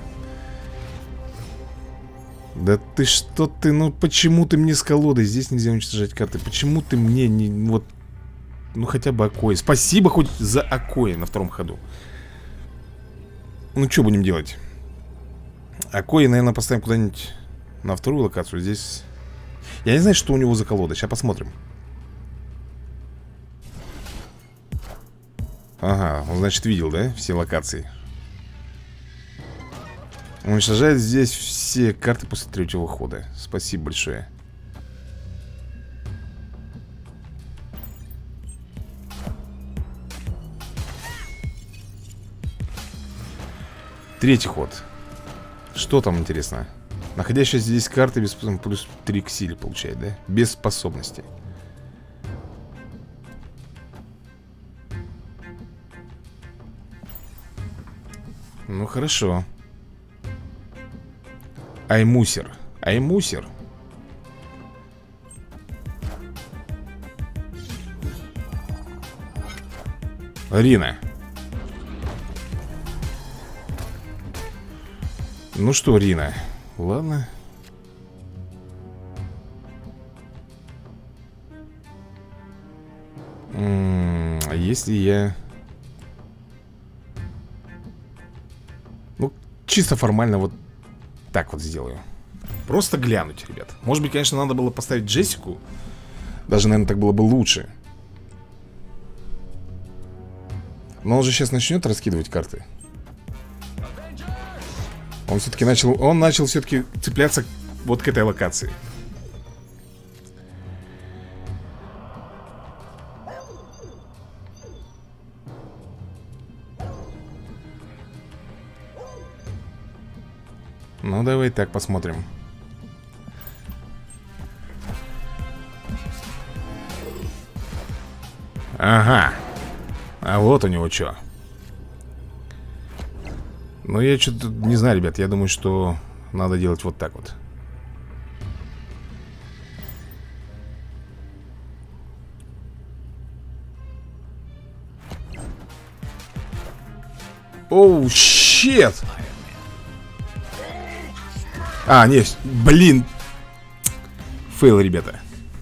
Да ты что ты, ну почему ты мне с колодой? Здесь нельзя уничтожать карты. Почему ты мне не, вот, ну хотя бы Акои. Спасибо хоть за Акои на втором ходу. Ну что будем делать? Акои, наверное, поставим куда-нибудь на вторую локацию. Здесь я не знаю, что у него за колода. Сейчас посмотрим. Ага, он, значит, видел, да, все локации. Уничтожает здесь все карты после третьего хода. Спасибо большое. Третий ход. Что там интересно? Находящиеся здесь карты без, плюс 3 к силе получает, да? Без способностей. Ну хорошо. Аймусер. Аймусер. Рина. Ну что, Рина? Ладно. А если я... Ну, чисто формально вот так вот сделаю. Просто глянуть, ребят. Может быть, конечно, надо было поставить Джессику. Даже, наверное, так было бы лучше. Но он же сейчас начнет раскидывать карты. Он все-таки начал... Он начал все-таки цепляться вот к этой локации. Ну, давай так посмотрим. Ага. А вот у него что. Ну, я что-то не знаю, ребят. Я думаю, что надо делать вот так вот. Оу, щет! А, нет, блин. Фейл, ребята.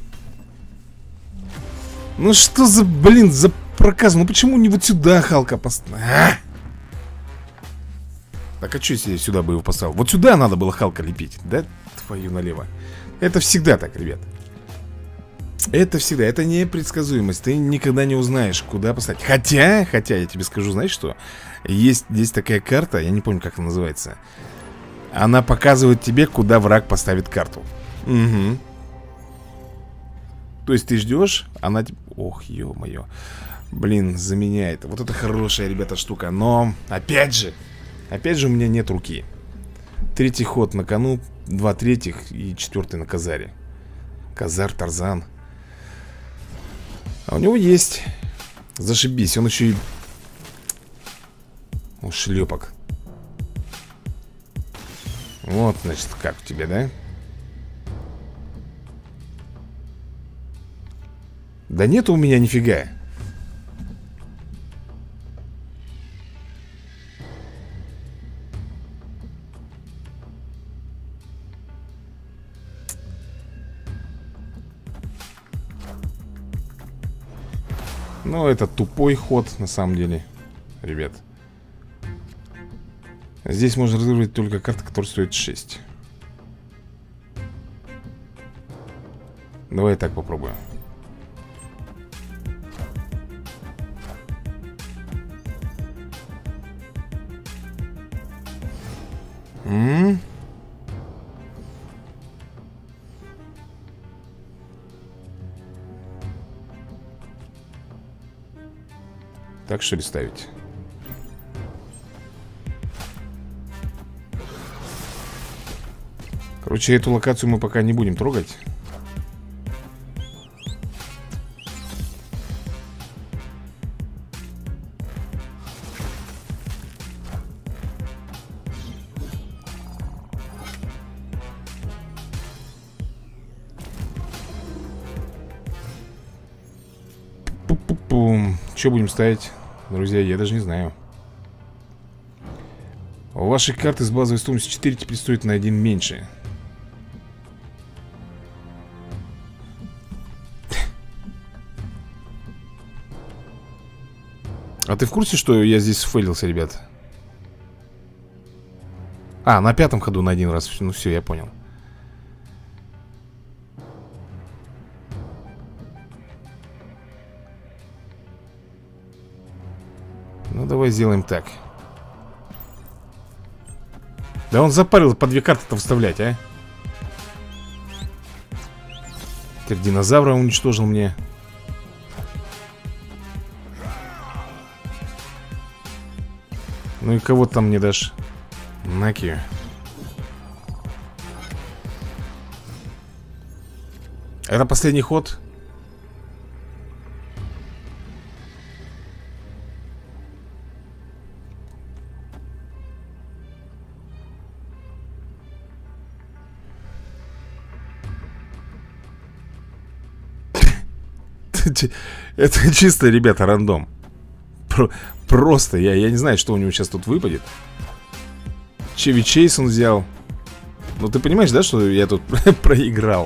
Ну что за, блин, за проказ? Ну почему не вот сюда Халка поставил? Так, а что если я сюда бы его поставил? Вот сюда надо было Халка лепить. Да, твою налево. Это всегда так, ребят. Это всегда, это непредсказуемость. Ты никогда не узнаешь, куда поставить. Хотя, я тебе скажу, знаешь что? Есть здесь такая карта, я не помню, как она называется. Она показывает тебе, куда враг поставит карту. Угу. То есть ты ждешь, она... Ох, ё-моё. Блин, заменяет. Вот это хорошая, ребята, штука. Но, опять же у меня нет руки. Третий ход на кону, 2 третьих и 4 на Казаре. Казар, Тарзан. А у него есть. Зашибись, он еще и... О, шлепок. Вот, значит, как у тебя, да? Да нету у меня нифига. Ну, это тупой ход, на самом деле, ребят. Здесь можно разыгрывать только карты, которые стоят 6. Давай так попробуем. Так что ли ставить? Короче, эту локацию мы пока не будем трогать. Пум. Что будем ставить? Друзья, я даже не знаю. У вашей карты с базовой стоимостью 4 теперь стоит на 1 меньше. А ты в курсе, что я здесь сфейлился, ребят? А, на 5-м ходу на 1 раз. Ну все, я понял. Ну давай сделаем так. Да он запарил по 2 карты-то вставлять, а? Теперь динозавра уничтожил мне. Ну и кого там мне дашь? Наки. Это последний ход. Это чисто, ребята, рандом. Просто, я не знаю, что у него сейчас тут выпадет. Чеви Чейз он взял. Ну ты понимаешь, да, что я тут проиграл?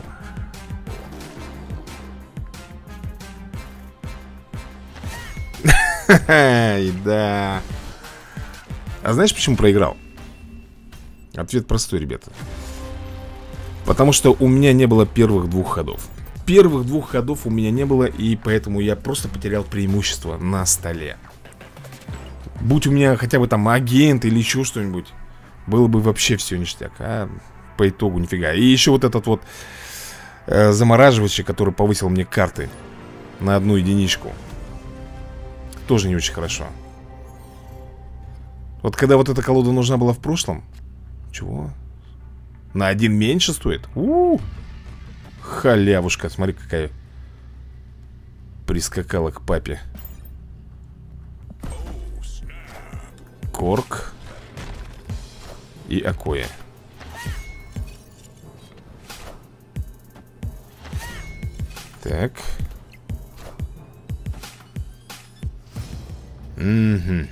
Да. А знаешь, почему проиграл? Ответ простой, ребята. Потому что у меня не было первых 2 ходов. Первых 2 ходов у меня не было, и поэтому я просто потерял преимущество на столе. Будь у меня хотя бы там агент или еще что-нибудь, было бы вообще все ништяк. А по итогу нифига. И еще вот этот вот замораживающий, который повысил мне карты на 1 единичку, тоже не очень хорошо. Вот когда вот эта колода нужна была в прошлом. Чего? На 1 меньше стоит? Халявушка, смотри какая. Прискакала к папе. Корк и Акоя. Так. Угу.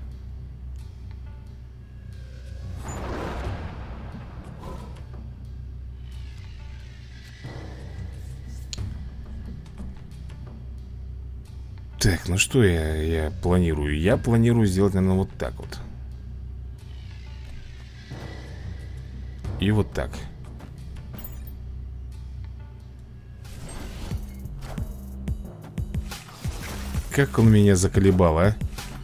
Так, ну что я планирую? Я планирую сделать, наверное, вот так вот. И вот так. Как он меня заколебал, а?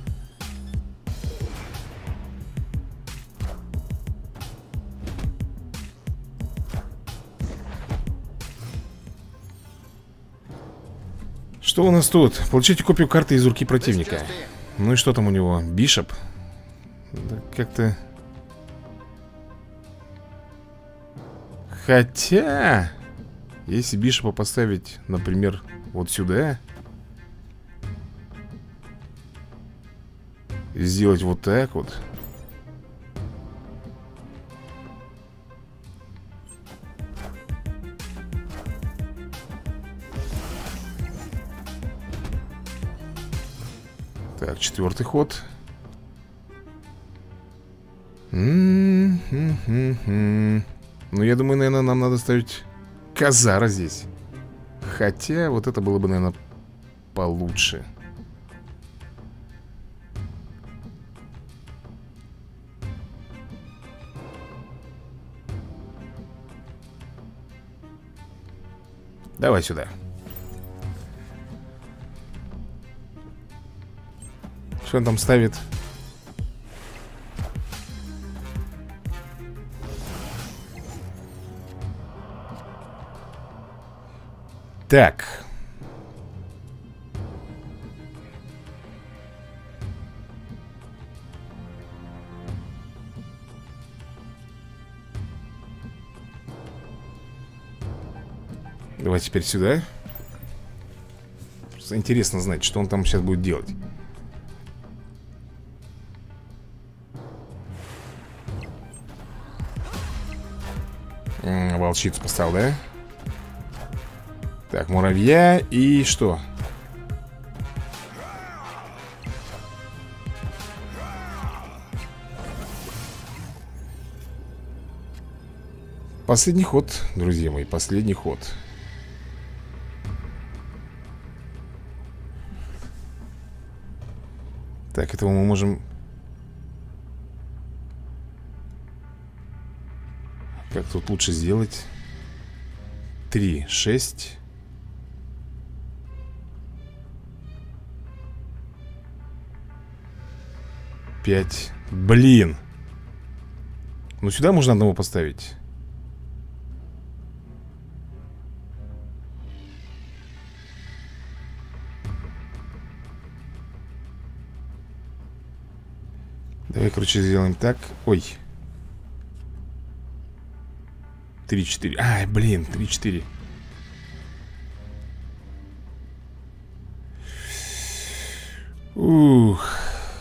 Что у нас тут? Получите копию карты из руки противника. Ну и что там у него? Бишоп? Да как-то... Хотя... Если Бишопа поставить, например, вот сюда... И сделать вот так вот... Так, 4-й ход. Ну, я думаю, наверное, нам надо ставить Казара здесь. Хотя, вот это было бы, наверное, получше. Давай сюда. Что он там ставит? Так. Давай теперь сюда. Просто интересно знать, что он там сейчас будет делать. Волчицу поставил, да? Так, муравья и что? Последний ход, друзья мои, последний ход. Так, этого мы можем... Как тут лучше сделать? 3, 6. Пять. Блин. Ну сюда можно одного поставить. Давай, короче, сделаем так. Ой. 3-4. Ай, блин, 3-4. Ух.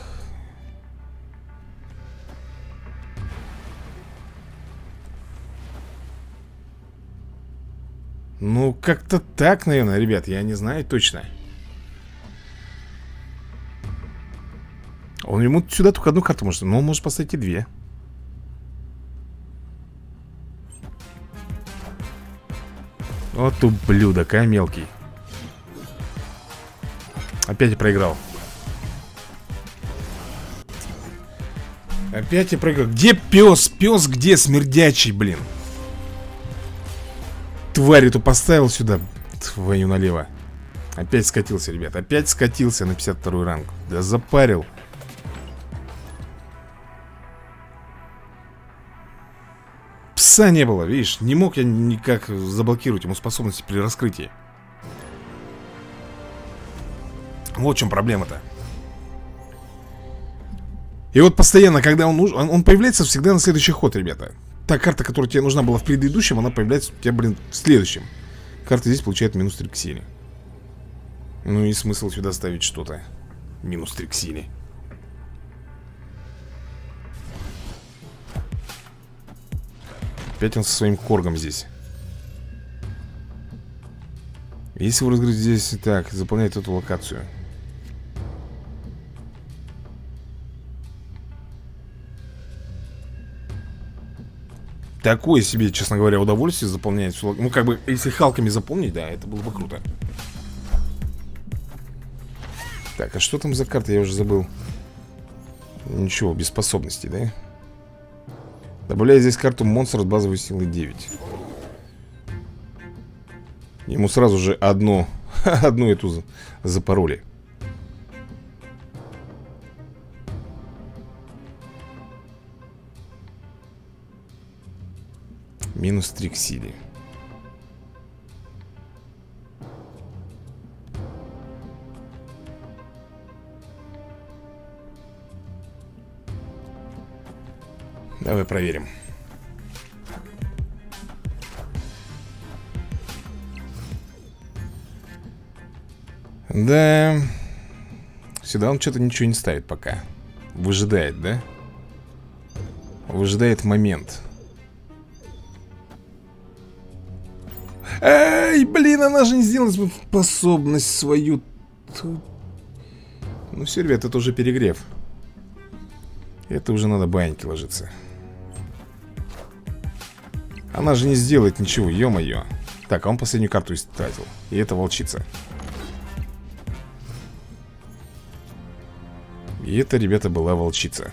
Ну, как-то так, наверное, ребят. Я не знаю точно. Он ему сюда только одну карту может. Но он может поставить и две. Вот ублюдок, а, мелкий. Опять я проиграл. Опять я проиграл. Где пес? Пес где смердячий, блин? Тварь эту поставил сюда. Твою налево. Опять скатился, ребят. Опять скатился на 52-й ранг. Да запарил. Пса не было, видишь. Не мог я никак заблокировать ему способности при раскрытии. Вот в чем проблема-то. И вот постоянно, когда он нужен, он появляется всегда на следующий ход, ребята. Та карта, которая тебе нужна была в предыдущем, она появляется у тебя, блин, в следующем. Карта здесь получает минус 3 к силе. Ну и смысл сюда ставить что-то. Минус 3 к силе. Опять он со своим коргом здесь. Если вы разгрузите здесь, так, заполняет эту локацию. Такое себе, честно говоря, удовольствие заполнять. Ну, как бы, если халками заполнить, да, это было бы круто. Так, а что там за карта? Я уже забыл. Ничего, без способностей, да? Добавляю здесь карту монстра с базовой силой 9. Ему сразу же одну эту запороли. Минус 3 к силе. Давай проверим. Да. Сюда он что-то ничего не ставит пока. Выжидает, да? Выжидает момент. Эй, блин, она же не сделала способность свою. Ну все, ребят, это уже перегрев. Это уже надо баньки ложиться. Она же не сделает ничего, ё-моё. Так, а он последнюю карту истратил. И это волчица. И это, ребята, была волчица.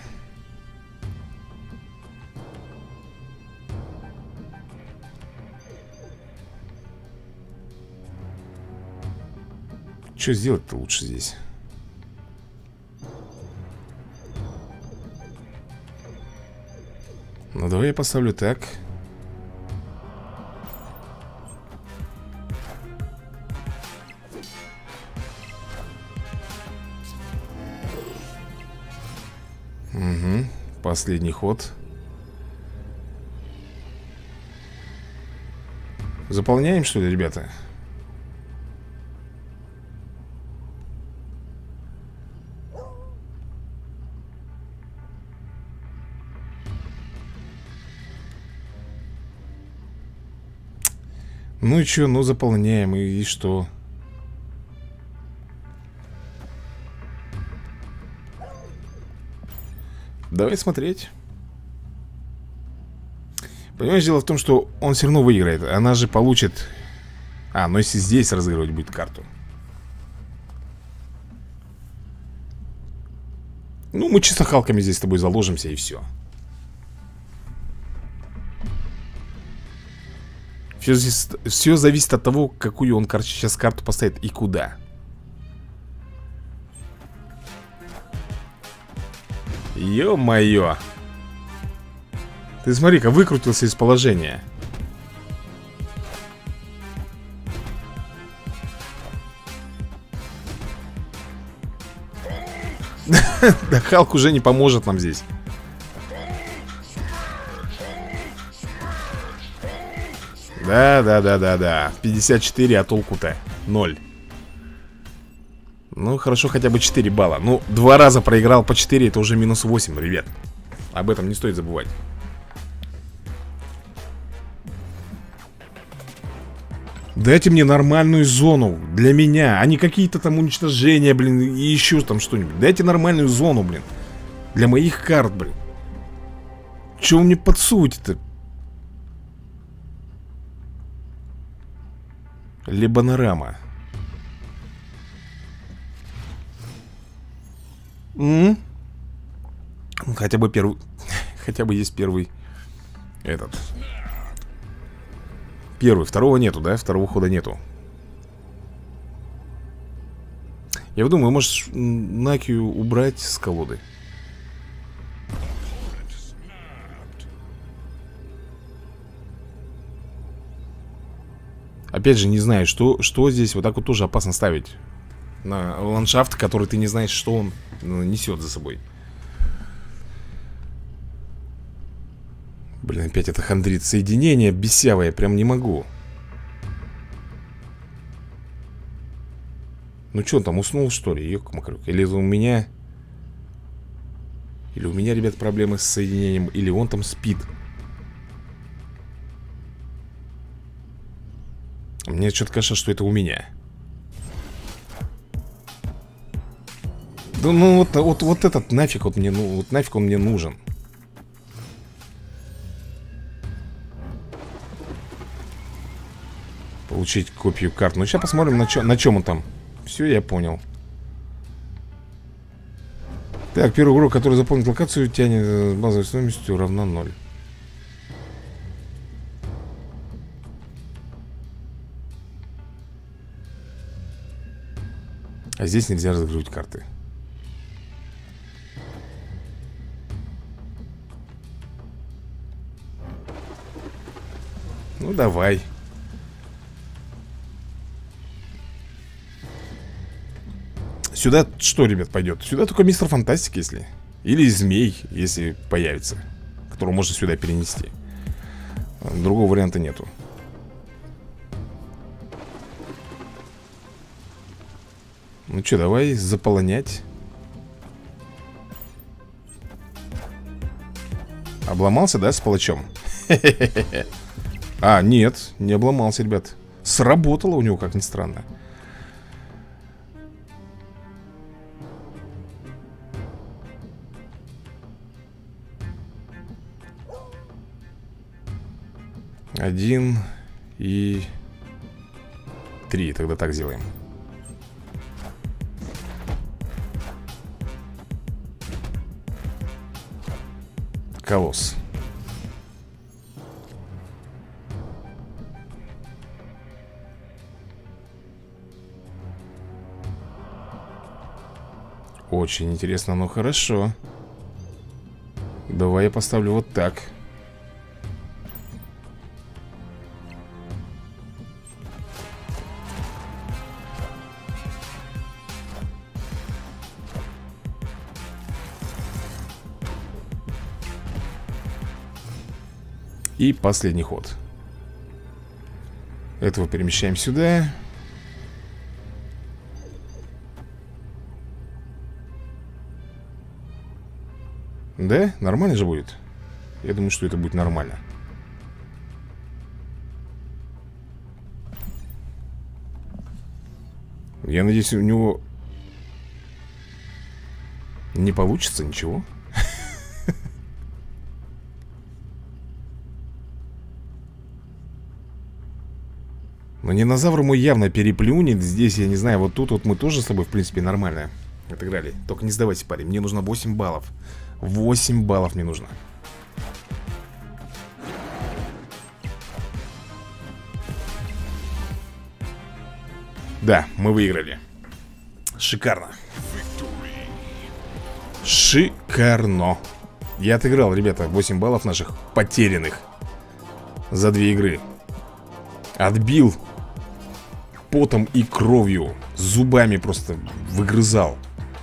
Что сделать-то лучше здесь? Ну, давай я поставлю так. Угу. Последний ход. Заполняем, что ли, ребята? Ну и что, ну заполняем, и что? Давай смотреть. Понимаешь, дело в том, что он все равно выиграет. Она же получит... А, но если здесь разыгрывать будет карту. Ну, мы чисто халками здесь с тобой заложимся и все. Все зависит от того, какую он, короче, сейчас карту поставит и куда. Ё-моё. Ты смотри-ка, выкрутился из положения. Да Халк уже не поможет нам здесь. Да. 54, а толку-то 0. Ну, хорошо, хотя бы 4 балла. Ну, 2 раза проиграл по 4, это уже минус 8, ребят. Об этом не стоит забывать. Дайте мне нормальную зону для меня, а не какие-то там уничтожения, блин, и еще там что-нибудь. Дайте нормальную зону, блин. Для моих карт, блин. Че вы мне подсуете-то? Лебанорама. Хотя бы первый. Хотя бы есть первый. Этот. Первый, второго нету, да? Второго хода нету. Я думаю, можешь Накию убрать с колоды. Опять же, не знаю, что здесь. Вот так вот тоже опасно ставить на ландшафт, который ты не знаешь, что он несет за собой. Блин, опять это хандрит. Соединение бесявое, прям не могу. Ну что он там, уснул что ли? Ёк-макрюк. Или это у меня... Или у меня, ребят, проблемы с соединением. Или он там спит. Мне что-то кажется, что это у меня. Да ну вот этот нафиг вот мне, ну вот нафиг он мне нужен. Получить копию карт. Ну сейчас посмотрим, на чем он там. Все, я понял. Так, первый игрок, который заполнит локацию, тянет базовой стоимостью равна 0. А здесь нельзя разыгрывать карты. Ну давай. Сюда что, ребят, пойдет? Сюда только мистер Фантастик, если. Или змей, если появится, которого можно сюда перенести. Другого варианта нету. Ну что, давай заполонять. Обломался, да, с палачом? А, нет, не обломался, ребят. Сработало у него, как ни странно. Один и 3. Тогда так сделаем. Колосс. Очень интересно, но хорошо. Давай я поставлю вот так. И последний ход. Этого перемещаем сюда. Да? Нормально же будет? Я думаю, что это будет нормально. Я надеюсь, у него не получится ничего. Но динозавр мой явно переплюнет. Здесь, я не знаю, вот тут вот мы тоже с тобой, в принципе, нормально отыграли. Только не сдавайся, парень, мне нужно 8 баллов. 8 баллов мне нужно. Да, мы выиграли. Шикарно. Шикарно. Я отыграл, ребята, 8 баллов наших потерянных за 2 игры. Отбил потом и кровью. Зубами просто выгрызал.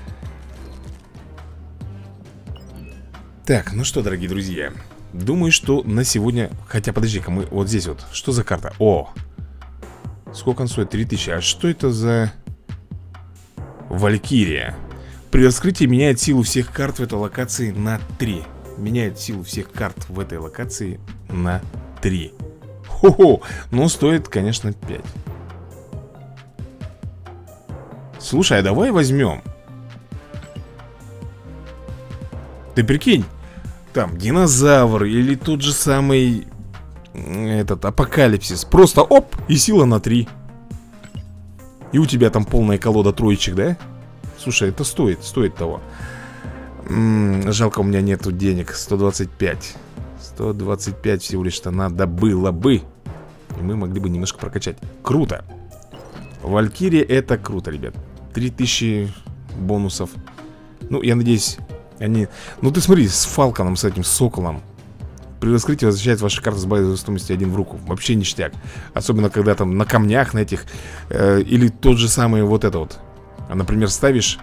Так, ну что, дорогие друзья, думаю, что на сегодня... Хотя, подожди-ка, мы вот здесь вот. Что за карта? О! Сколько он стоит? 3000. А что это за... Валькирия? При раскрытии меняет силу всех карт в этой локации на 3. Меняет силу всех карт в этой локации на 3. Хо-хо! Ну, стоит, конечно, 5. Слушай, а давай возьмем. Ты прикинь, там динозавр или тот же самый этот апокалипсис. Просто оп, и сила на 3. И у тебя там полная колода троечек, да? Слушай, это стоит того. Жалко, у меня нету денег. 125. 125 всего лишь-то надо было бы. И мы могли бы немножко прокачать. Круто. Валькирия, это круто, ребят. 3000 бонусов. Ну, я надеюсь, они... Ну, ты смотри, с Фалконом, с этим соколом. При раскрытии возвращает ваша карта с базовой стоимостью 1 в руку. Вообще ништяк. Особенно, когда там на камнях, на этих или тот же самый вот это вот. Например, ставишь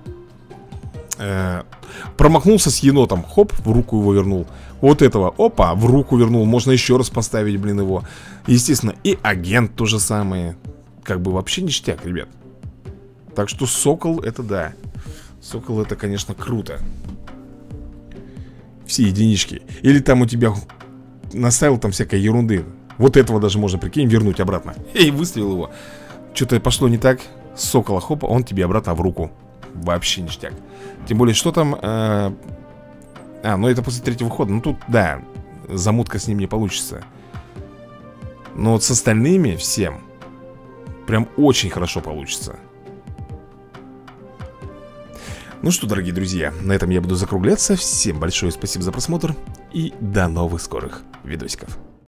промахнулся с енотом. Хоп, в руку его вернул. Вот этого, опа, в руку вернул. Можно еще раз поставить, блин, его. Естественно, и агент то же самое. Как бы вообще ништяк, ребят. Так что сокол, это да. Сокол, это, конечно, круто. Все единички. Или там у тебя наставил там всякой ерунды. Вот этого даже можно, прикинь, вернуть обратно. Эй, выставил его. Что-то пошло не так. Сокола, хопа, он тебе обратно в руку. Вообще ништяк. Тем более, что там... ну это после 3-го хода. Ну тут, да, замутка с ним не получится. Но вот с остальными всем прям очень хорошо получится. Ну что, дорогие друзья, на этом я буду закругляться. Всем большое спасибо за просмотр и до новых скорых видосиков.